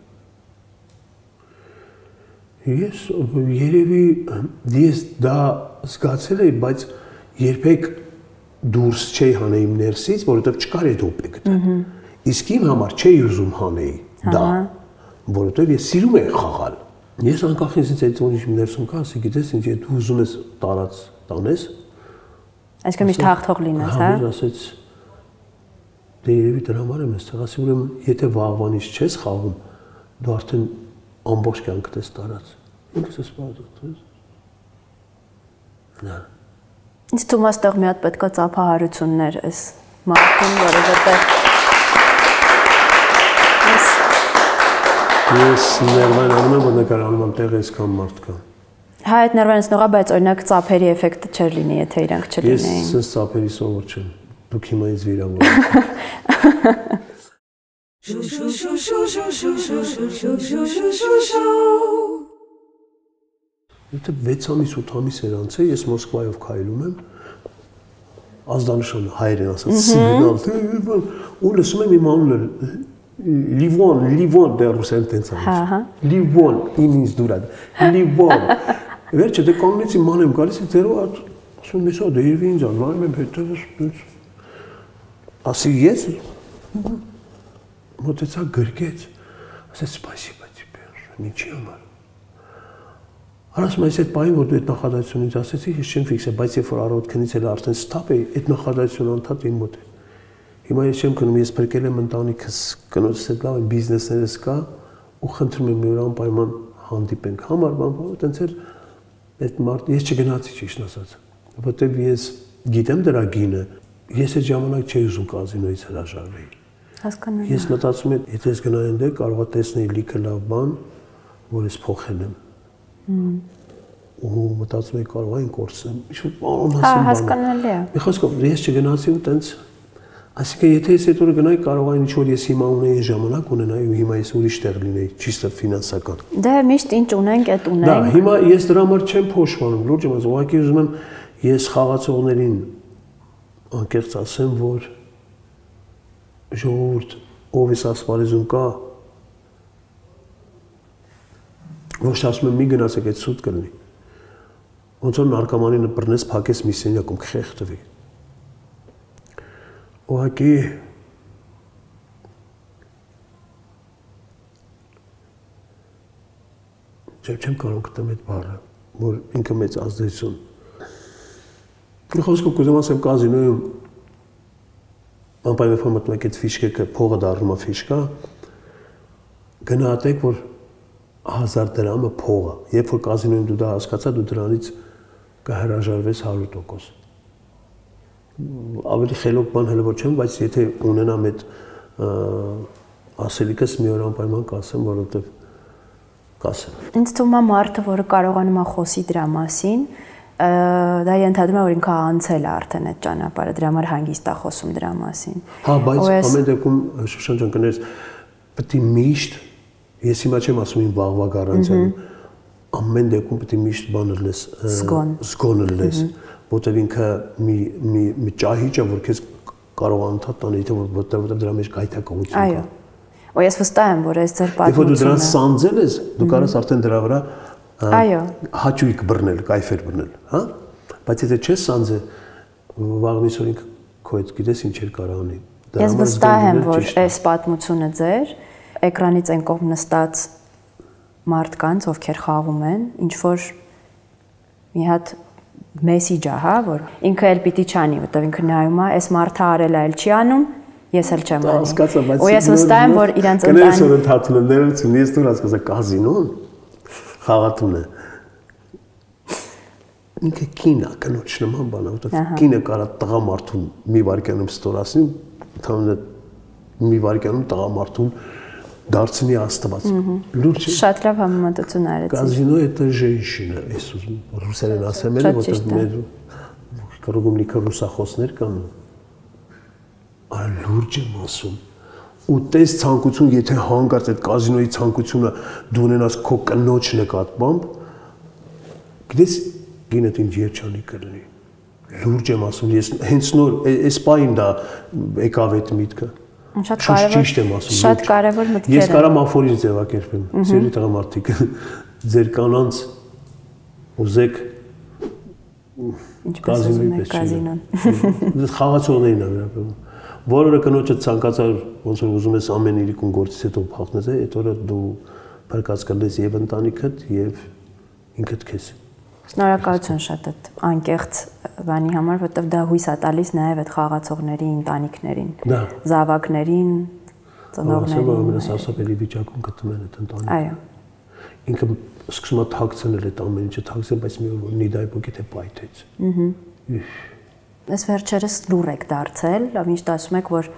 Ես երևի, ես դա զգացել էի, բայց երբեք դուրս չէի հանեի իմ ներսից, որովհետև չկար այդ օպեկտը։ Իսկ իմ համար չէի ուզում հանեի դա, որովհետև ես սիրում էի խաղալ։ Ես անկախ ինձ այդ ոնիշ ներսում կա, ասի գիտես ինչ, եթե ուզում ես տարած տանես։ Այսինքն միշտ հաղթող լինես, հա։ Ես ասեց, դե երևի դրա համար եմ այստեղ, ասի ուրեմն եթե վաղվանից չես խաղում, դու արդեն ամբողջ կյանքդ ես տարած։ Ինքս ես պատասխանատու։ Նա։ Ինձ թվում է այստեղ մի հատ պետքա ծափահարություններ էս մարդուն, որովհետև Ես ներվային անում եմ, որ նկարանում եմ տեղը այսքան մարդ կա։ Հա, այդ ներվայնացնողը, բայց օրինակ ծափերի էֆեկտը չէր լինի, եթե իրանք չլինեին։ Ես սենց ծափերի սովոր չեմ, դուք հիմա ինձ վիրավորում։ Եթե վեց ամիս ութ ամիս էր անցել, ես Մոսկվայով քայլում եմ, ազդանշանը հայերեն ասած, սիգնալ, ու լսում եմ իմ անունը, Լիվոն, Լիվոն, դե ռուսերեն տենց անց, Լիվոն, ինձ դուրա, Լիվոն, վերջը դե կանգնեցի ման եմ գալիս, ձերով ասում ես, դե երևի ինձ ան, նայում եմ հետևս, ասի ես, մոտեցա գրկեց, ասեց, սպասիբա տիպեր, ինչի համար։ Հարասում այս այդ պահին, որ դու այդ նախադասությունից ասեցի, ես չեմ ֆիքսել, բայց երբ որ առավոտքնից էլ արդեն ստապ էի, այդ նախադասությունը անդադ իմ մոտ է։ Հիմա ես չեմ քնում, ես փրկել եմ ընտանիքս, կնոջս հետ լավ եմ, բիզնեսներս կա ու խնդրում եմ մի օր անպայման հանդիպենք։ Համար բան, այտենց էլ այդ մարդ ես չգնացի ճիշտ ասած, որովհետև ես գիտեմ դրա գինը, ես այդ ժամանակ չէի ուզում կազինոյից հրաժարվեի։ Հասկանում եմ։ Ես մտածում եմ, եթե ես գնայի այնտեղ, կարող է տեսնել լիքը լավ բան, որ ես փոխել եմ։ Ու մտածում եմ, կարող այն կորցնեմ։ Ինչ-որ բան ասում բան։ Հասկանալի է։ Մի խոսքով, ես չգնացի ու տենց Այսինքն, եթե ես այդ օրը գնայի, կարող այն ինչ-որ ես հիմա ունեի ժամանակ ունենայի ու հիմա ես ուրիշ տեղ լինեի, ճիշտ ֆինանսական։ Դե միշտ ինչ ունենք, այդ ունենք։ Դա, հիմա ես դրա համար չեմ փոշմանում, լուրջ եմ ասում, ուղղակի ուզում եմ ես խաղացողներին անկեղծ ասեմ, որ ժողովուրդ, ով էս ասպարեզում կա, ոչ ասում եմ մի գնացեք այդ սուտ կլինի։ Ոնց որ նարկոմանին բռնես, փակես մի սենյակում կխեղդվի։ Ուղղակի չեմ կարող գտնել այդ բառը, որ ինքը մեծ ազդեցություն։ Մի խոսքով կուզեմ ասեմ կազինոյում անպայման մտնում եք այդ ֆիշկը, փողը դառնում է ֆիշկա, գնահատեք, որ հազար դրամը փող է, երբ որ կազինոյում դու դա հասկացա, դու դրանից կհրաժարվես հարյուր տոկոս։ Ավելի խելոք բան հələ որ չեմ, բայց եթե ունենամ այդ ասելիքս մի օր անպայման կասեմ, որովհետև կասեմ։ Ինձ թվում է մարդը, որը կարողանում է խոսի դրա մասին, դա ենթադրում է, որ ինքը անցել է արդեն այդ ճանապարհը, դրա համար հանգիստ է խոսում դրա մասին։ Հա, բայց ամեն դեպքում Շուշան ջան կներես, պետք է միշտ, ես հիմա չեմ ասում իմ վաղվա գարանտիան, ամեն դեպքում պետք է միշտ բանը լես, զգոն լես, որտեղ ինքը մի ճահիճ է, որ քեզ կարող անդադ տանի, որտեղ դրա մեջ գայթակղություն կա։ Ու ես վստահ եմ, որ այս ձեր պատմությունը, դու դրան սանձել ես, դու կարաս արդեն դրա վրա այո, հաճույք բռնել, կայֆեր բռնել, հա? Բայց եթե չես սանձել, վաղնից օրինք քո հետ գիտես ինչեր կարող անի։ Ես վստահ եմ, որ այս պատմությունը ձեր էկրանից այն կողմ նստած մարդկանց, ովքեր խաղում են, ինչ որ մի հատ մեսիջ է, հա, որ ինքը էլ պիտի չանի, որտեղ ինքը նայում է, այս մարդը արել է, էլ չի անում, ես էլ չեմ անի։ Ու ես վստահ եմ, որ իրանց ընտան կներես որ ընդհատում են ներեցում, ես դուր հասկացա կազինոն խաղատուն է։ Ինքը կինը, կնոջ նման բան է, որտեղ կինը կարա տղամարդուն մի վայրկյանում ստորացնի, ընդհանրապես մի վայրկյանում տղամարդուն դարձնի Աստված։ Լուրջ է։ Շատ լավ համեմատություն արեցի։ Կազինո это женщина, ես ուզում ռուսերեն ասեմ, որտեղ մեր կրուգում լիքը ռուսախոսներ կան։ Այլ լուրջ եմ ասում։ Ու տես ցանկություն, եթե հանգարց այդ կազինոյի ցանկությունը դու ունենաս քո կնոջ նկատմամբ, գիտես գինդ ինձ երջանի կլինի։ Լուրջ եմ ասում, ես հենց նոր այս պահին դա եկավ այդ միտքը։ Շատ կարևոր, շատ կարևոր մտքեր են։ Ես կարամ աֆորիզմ ձևակերպեմ, սիրելի տղամարդիկ, ձեր կանանց ուզեք կազինոյի կազինոն։ Խաղացողներին է վերաբերում։ Որը կնոջը ցանկացար ոնց որ ուզում ես ամեն իրիկուն գործից հետո փախնես, այդ օրը դու փրկած կլես եւ ընտանիքդ եւ ինքդ քեզ։ Շնորհակալություն շատ այդ անկեղծ բանի համար, որովհետև դա հույս է տալիս նաև այդ խաղացողների ընտանիքներին, զավակներին, ծնողներին։ Ասում եմ, ասապելի վիճակում գտնում են այդ ընտանիքը։ Այո։ Ինքը սկսում է թաքցնել այդ ամեն ինչը, թաքցել, բայց մի օր նիդայ փոքի թե պայթեց։ Ահա։ Այս վերջերս լուր եք դարձել, միշտ ասում եք, որ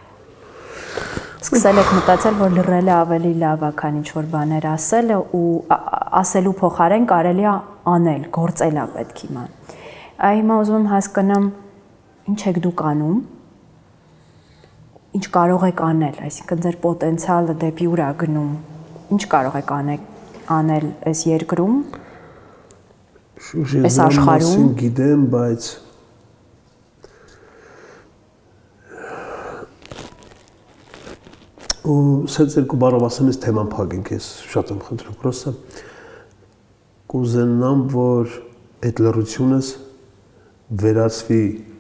սկսել եք մտածել, որ լռելը ավելի լավ է, քան ինչ-որ բաներ ասելը ու ասելու փոխարեն կարելի է անել, գործել է պետք հիմա։ Այ հիմա ուզում եմ հասկանամ ինչ եք դուք անում, ինչ կարող եք անել, այսինքն ձեր պոտենցիալը դեպի ուր է գնում, ինչ կարող եք անել այս երկրում, այս աշխարհում։ Գիտեմ, բայց ու սենց երկու բառով ասեմ, ես թեման փակենք, ես շատ եմ խնդրում, պրոստը կուզենամ, որ այդ լռությունս վերածվի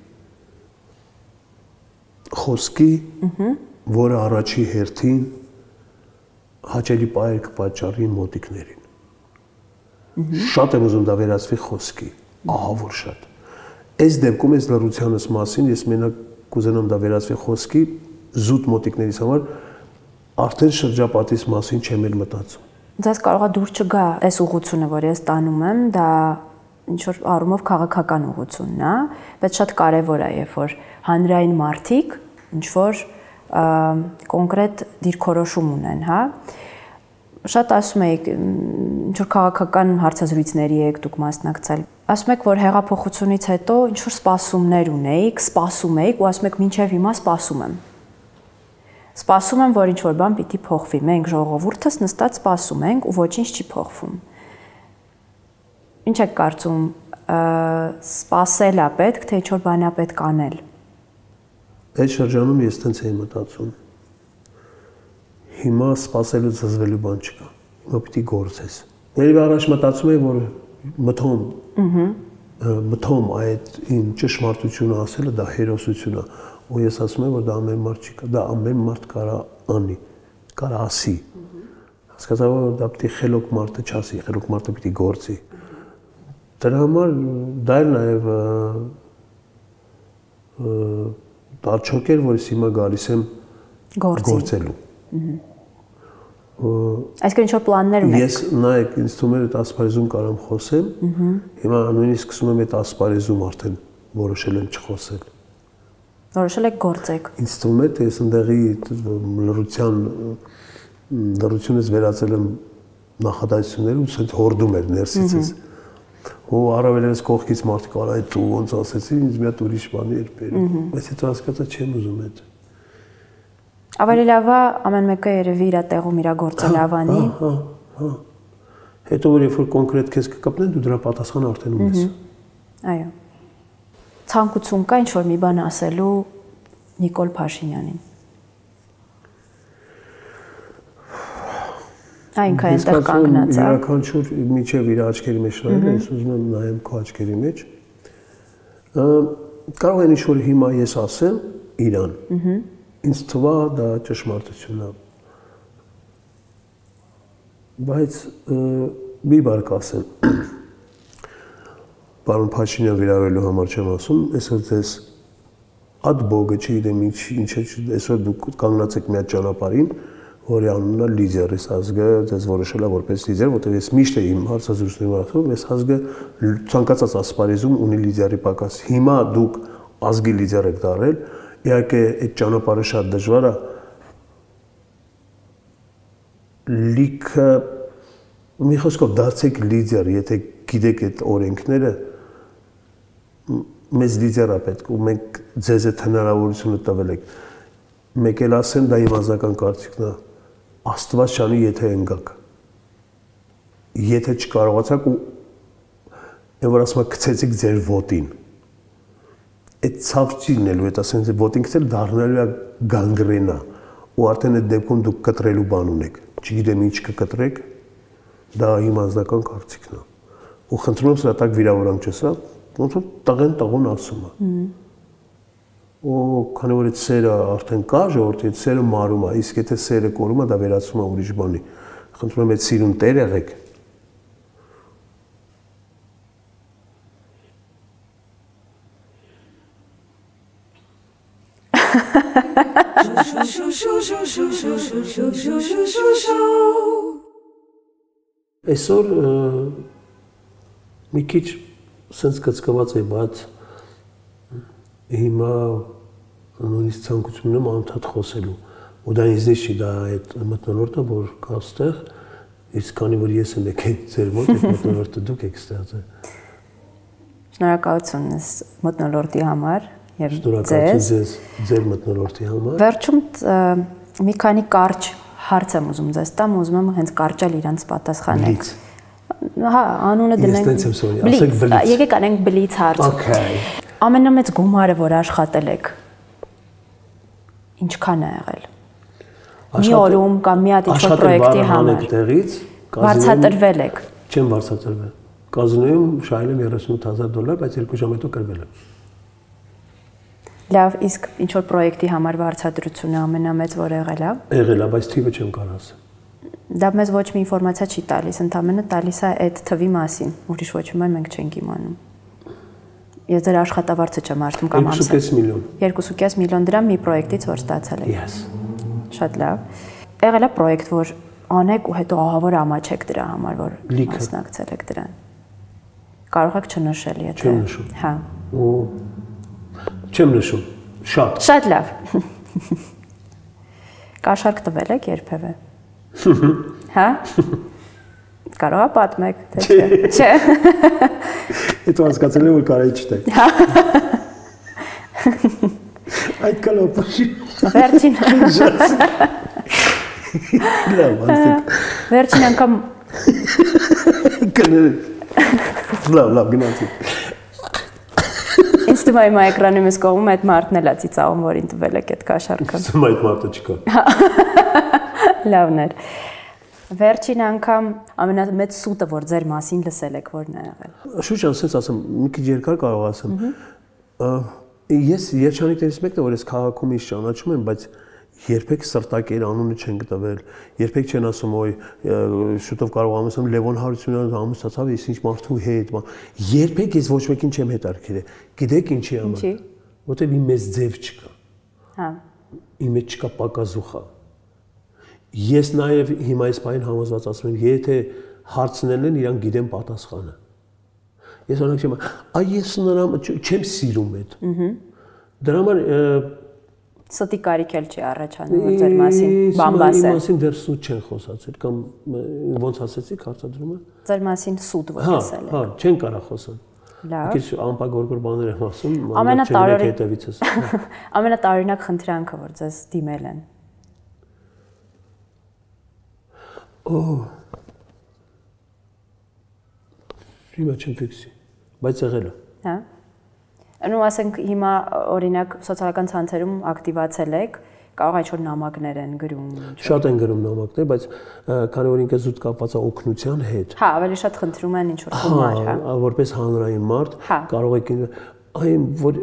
խոսքի, որը առաջի հերթին հաճելի պայր կպատճառի մոտիկներին։ Շատ եմ ուզում դա վերածվի խոսքի, ահա որ շատ։ Այս դեպքում այս լռությանս մասին ես մենակ կուզենամ դա վերածվի խոսքի զուտ մոտիկներից համար արդեն շրջապատից մասին չեմ էլ մտածում։ Ձեզ կարող է դուր չգա այս ուղղությունը, որ ես տանում եմ, դա ինչ-որ առումով քաղաքական ուղղությունն է, բայց շատ կարևոր է, երբ որ հանրային մարդիկ ինչ-որ կոնկրետ դիրքորոշում ունեն, հա։ Շատ ասում եք, ինչ-որ քաղաքական հարցազրույցների եք դուք մասնակցել։ Ասում եք, որ հեղափոխությունից հետո ինչ-որ սպասումներ ունեիք, սպասում եք ու ասում եք, մինչև հիմա սպասում եմ։ Սպասում եմ, որ ինչ-որ բան պիտի փոխվի։ Մենք ժողովուրդս նստած սպասում ենք ու ոչինչ չի փոխվում։ Ինչ եք կարծում, սպասել է պետք, թե ինչ-որ բան է պետք անել։ Այդ շրջանում ես տենց էի մտածում։ Հիմա սպասելու զզվելու բան չկա։ Հիմա պիտի գործես։ Երևի առաջ մտածում էի, որ մթոմ, մթոմ այդ իմ ճշմարտությունը ասելը դա հերոսություն է։ Ու ես ասում եմ, որ դա ամեն մարդ չի կա, դա ամեն մարդ կարա անի, կարա ասի։ Հասկացա, որ դա պիտի խելոք մարդը չասի, խելոք մարդը պիտի գործի։ Դրա համար դա էլ նաև դարձոք էր, որ ես հիմա գալիս եմ գործելու։ Այսինքն ինչ-որ պլաններ ունեք։ Ես նայեք, ինձ թվում էր այդ ասպարեզում կարամ խոսեմ, հիմա նույնիսկ սկսում եմ այդ ասպարեզում արդեն որոշել եմ չխոսել։ Որոշել եք գործեք։ Ինձ թվում է, թե ես ընդեղի լռության լռությունից վերածել եմ նախադասություններ ու սենց հորդում էր ներսից ես։ Ու առավել ես կողքից մարդիկ արա այդ ու ոնց ասեցին, ինձ մի հատ ուրիշ բանի էր բերում։ Բայց հետո հասկացա չեմ ուզում այդ։ Ավելի լավ է ամեն մեկը երևի իր տեղում իր գործը լավ անի։ Հա, հա։ Հետո որ երբ որ կոնկրետ քեզ կկապնեն, դու դրա պատասխանը արդեն ունես։ Այո։ Ցանկություն կա ինչ-որ մի բան ասելու Նիկոլ Փաշինյանին։ Այնքան այնտեղ կանգնած է։ Յուրաքանչյուր միջև իր աչքերի մեջ նայել, ես ուզում եմ նայեմ քո աչքերի մեջ։ Կարող է ինչ-որ հիմա ես ասեմ իրան։ Ինձ թվա դա ճշմարտություն է։ Բայց մի բար կասեմ։ Պարոն Փաշինյան վիրավորելու համար չեմ ասում, այսօր ձեզ ad bogը չգիտեմ ինչ ինչ է, այսօր դուք կանգնած եք մի հատ ճանապարհին, որի անունն է լիդեր, այս ազգը ձեզ որոշել է որպես լիդեր, որտեղ ես միշտ եմ իմ հարցազրույցներում ասում, այս ազգը ցանկացած ասպարեզում ունի լիդերի պակաս։ Հիմա դուք ազգի լիդեր եք դարել, իհարկե այդ ճանապարհը շատ դժվար է։ Լիքը մի խոսքով դարձեք լիդեր, եթե գիտեք այդ օրենքները, մեզ լիդեր է պետք ու մենք ձեզ այդ հնարավորությունը տվել եք։ Մեկ էլ ասեմ, դա իմ ազգական կարծիքն է, Աստված չանի, եթե ընկաք։ Եթե չկարողացաք ու այն որ ասում եք գցեցիք ձեր ոտին։ Այդ ցավ չի լինելու, այդ ասենք ոտին գցել դառնալու է գանգրենա ու արդեն այդ դեպքում դուք կտրելու բան ունեք։ Չգիտեմ ինչ կկտրեք, դա իմ ազգական կարծիքն է։ Ու խնդրում եմ սրա տակ վիրավորանք չսա, ոնց որ տղեն տղուն ասում է։ Ու քանի որ այդ սերը արդեն կա, ժողովրդի այդ սերը մարում է, իսկ եթե սերը կորում է, դա վերածվում է ուրիշ բանի։ Խնդրում եմ այդ սիրուն տեր եղեք։ Այսօր մի քիչ սենց կծկված է, բայց հիմա նույնիսկ ցանկություն ունեմ անընդհատ խոսելու։ Ու դա ինձնից չի, դա այդ մթնոլորտը, որ կա այստեղ, իսկ քանի որ ես եմ եկել ձեր մոտ, այդ մթնոլորտը դուք եք ստեղծել։ Շնորհակալություն մթնոլորտի համար եւ ձեզ։ Շնորհակալություն ձեզ ձեր մթնոլորտի համար։ Վերջում մի քանի կարճ հարց եմ ուզում ձեզ տամ, ուզում եմ հենց կարճալ իրանց պատասխանեք։ Հա, անունը դնենք։ Ես տենց եմ սորի, ասեք բլից։ Եկեք անենք բլից հարց։ Okay։ Ամենամեծ գումարը, որ աշխատել եք, ինչքան է եղել։ Մի օրում կամ մի հատ ինչ-որ պրոյեկտի համար։ Վարձատրվել եք։ Չեմ վարձատրվել։ Կազինոյում շահել եմ երեսունութ հազար դոլար, բայց երկու ժամ հետո կրվել եմ։ Լավ, իսկ ինչ-որ պրոյեկտի համար վարձատրությունը ամենամեծ որ եղել է։ Եղել է, բայց թիվը չեմ կարող ասել։ Դա մեզ ոչ մի ինֆորմացիա չի տալիս, ընդամենը տալիս է այդ թվի մասին, ուրիշ ոչ մի բան մենք չենք իմանում։ Ես ձեր աշխատավարձը չեմ արդում կամ ամսը։ երկու կես միլիոն։ երկու կես միլիոն դրամ մի պրոյեկտից որ ստացել եք։ Yes։ Շատ լավ։ Եղել է պրոյեկտ, որ անեք ու հետո ահավոր ամաչեք դրա համար, որ մասնակցել եք դրան։ Կարող եք չնշել, եթե։ Չեմ նշում։ Հա։ Ու չեմ նշում։ Շատ։ Շատ լավ։ Կաշառք տվել եք երբևէ։ Հա։ Կարող է պատմեք, թե չէ։ Չէ։ Այդ հասկացել եմ որ կարելի չտեք։ Այդ կալոպաշի։ Վերջին։ Լավ, ասեք։ Վերջին անգամ կներ։ Լավ, լավ, գնացի։ Ինձ թվում է իմ էկրանի մեզ կողմում այդ մարդն էլ է ծիծաղում, որին տվել եք այդ կաշառքը։ Ինձ թվում է այդ մարդը չկա։ Լավն էր։ Վերջին անգամ ամենամեծ սուտը, որ ձեր մասին լսել եք, որն է եղել։ Շուտ ասես ասեմ, մի քիչ երկար կարող ասեմ։ Ես երջանիկներից մեկն է, որ ես քաղաքում ինչ ճանաչում եմ, բայց երբեք սրտակեր անունը չեն գտվել, երբեք չեն ասում, օй շուտով կարող եմ ասեմ Լևոն Հարությունյանը ամուսացավ, ես ինչ մարդու հետ, երբեք ես ոչ մեկին չեմ հետաքրքրել։ Գիտեք ինչի համար։ Որտեղ իմ մեծ ձև չկա։ Հա։ Իմ մեջ չկա պակասուխա։ Ես նաև հիմա այս բանին համոզված ասում եմ, եթե հարցնել են, իրանք գիտեն պատասխանը։ Ես օրինակ չեմ, այ ես նրան չեմ սիրում այդ։ Դրա համար Ստի կարիք էլ չի առաջանում, որ ձեր մասին բան ասել։ Իմ մասին դեռ սուտ չեն խոսացել, կամ ոնց ասեցիք հարցադրումը։ Ձեր մասին սուտ որ ասել եք։ Հա, չեն կարող խոսել։ Լավ։ Քիչ անպագորգոր բաներ եմ ասում, ամենատարօրինակ հետևիցս։ Ամենատարօրինակ խնդրանքը, որ ձեզ դիմել են։ Օ։ Հիմա չեմ ֆիքսի, բայց եղել է։ Հա։ Ու ասենք հիմա օրինակ սոցիալական ցանցերում ակտիվացել եք, կարող է ինչ-որ նամակներ են գրում։ Շատ են գրում նամակներ, բայց քանի որ ինքը զուտ կապված է օգնության հետ։ Հա, ավելի շատ խնդրում են ինչ-որ գումար, հա։ Որպես հանրային մարդ կարող եք այն որ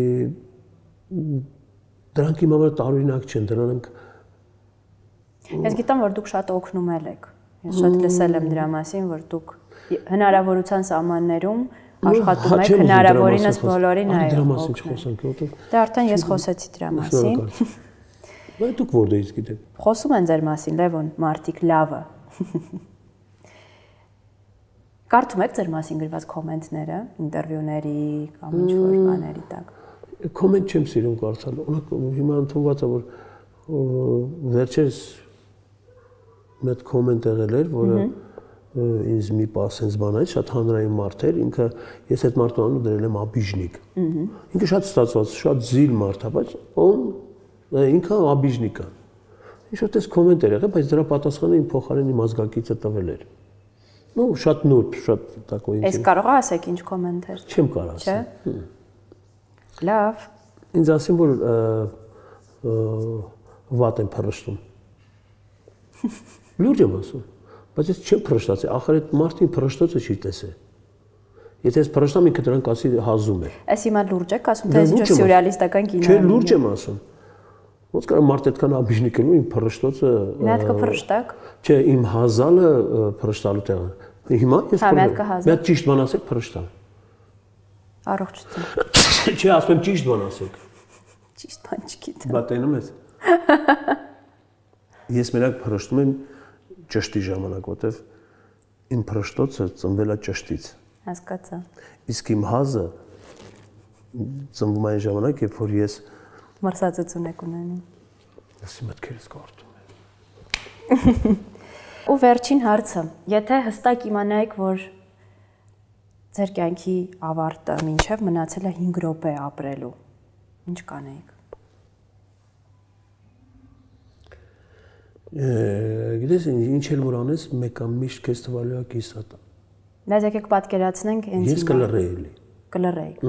դրանք իմ համար տարօրինակ չեն, դրանք Ես գիտեմ, որ դուք շատ օգնում եք։ Ես շատ լսել եմ դրա մասին, որ դուք հնարավորության սահմաններում աշխատում եք հնարավորինս բոլորին այո։ Դրա մասին չխոսանք, որտեղ Դե արդեն ես խոսեցի դրա մասին։ Բայց դուք որտեղից գիտեք։ Խոսում են ձեր մասին, Լևոն, մարդիկ լավը։ Կարդում եք ձեր մասին գրված կոմենտները, ինտերվյուների կամ ինչ-որ բաների տակ։ Կոմենտ չեմ սիրում կարդալ։ Օրինակ հիմա ընդունված է որ վերջերս մեծ կոմենտ եղել էր, որը ինձ մի պասենց բան է, շատ հանրային մարդ էր, ինքը ես այդ մարդու անունը դրել եմ Աբիժնիկ։ Ինքը շատ ստացված, շատ զիլ մարդ է, բայց ում ինքը Աբիժնիկ է։ Ինչ-որ տես կոմենտ էր եղել, բայց դրա պատասխանը իմ փոխարեն իմ ազգակիցը տվել էր։ Ну, շատ նուրբ, շատ такой ինձ։ Ես կարող եմ ասեք ինչ կոմենտ էր։ Չեմ կարող ասել։ Լավ։ Ինձ ասին որ վատ եմ փռշտում։ Լուրջ եմ ասում, բայց ես չեմ փռշտացել, ախր այդ մարդին փռշտոցը չի տեսել։ Եթե ես փռշտամ, ինքը դրանք ասի հազում է։ Այս հիմա լուրջ եք ասում, թե ինչ սյուրռեալիստական կինո։ Չէ, լուրջ եմ ասում։ Ոնց կարող մարդ այդքան աբիժնիկ լինի, իմ փռշտոցը։ Մի հատ կփռշտակ։ Չէ, իմ հազալը փռշտալու տեղը։ Հիմա ես Հա, մի հատ կհազալ։ Մի հատ ճիշտ բան ասեք փռշտալ։ Առողջություն։ Չէ, ասում եմ ճիշտ բան ասեք։ Ճիշտ բան չգիտեմ։ Բա տենում ես։ Ես մենակ փռշտում եմ ճշտի ժամանակ, որտեվ իմ փռշտոցը ծնվել է ճշտից։ Հասկացա։ Իսկ իմ հազը ծնվում է այն ժամանակ, երբ որ ես մրսածություն եք ունենում։ Ես մտքերս կարդում եմ։ Ու վերջին հարցը, եթե հստակ իմանայիք, որ ձեր կյանքի ավարտը մինչև մնացել է հինգ րոպե ապրելու, ինչ կանեիք։ Գիտես, ինչ էլ որ անես, մեկը միշտ քեզ թվալու է կիսատ։ Բայց եկեք պատկերացնենք հենց Ես կլռեի էլի։ Կլռեիք։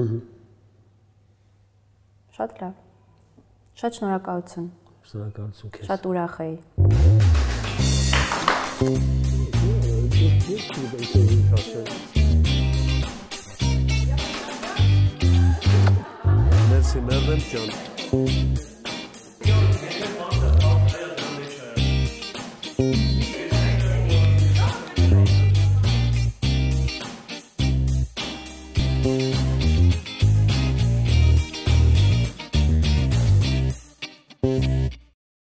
Շատ լավ։ Շատ շնորհակալություն։ Շնորհակալություն քեզ։ Շատ ուրախ էի։ Merci, Mervem ջան։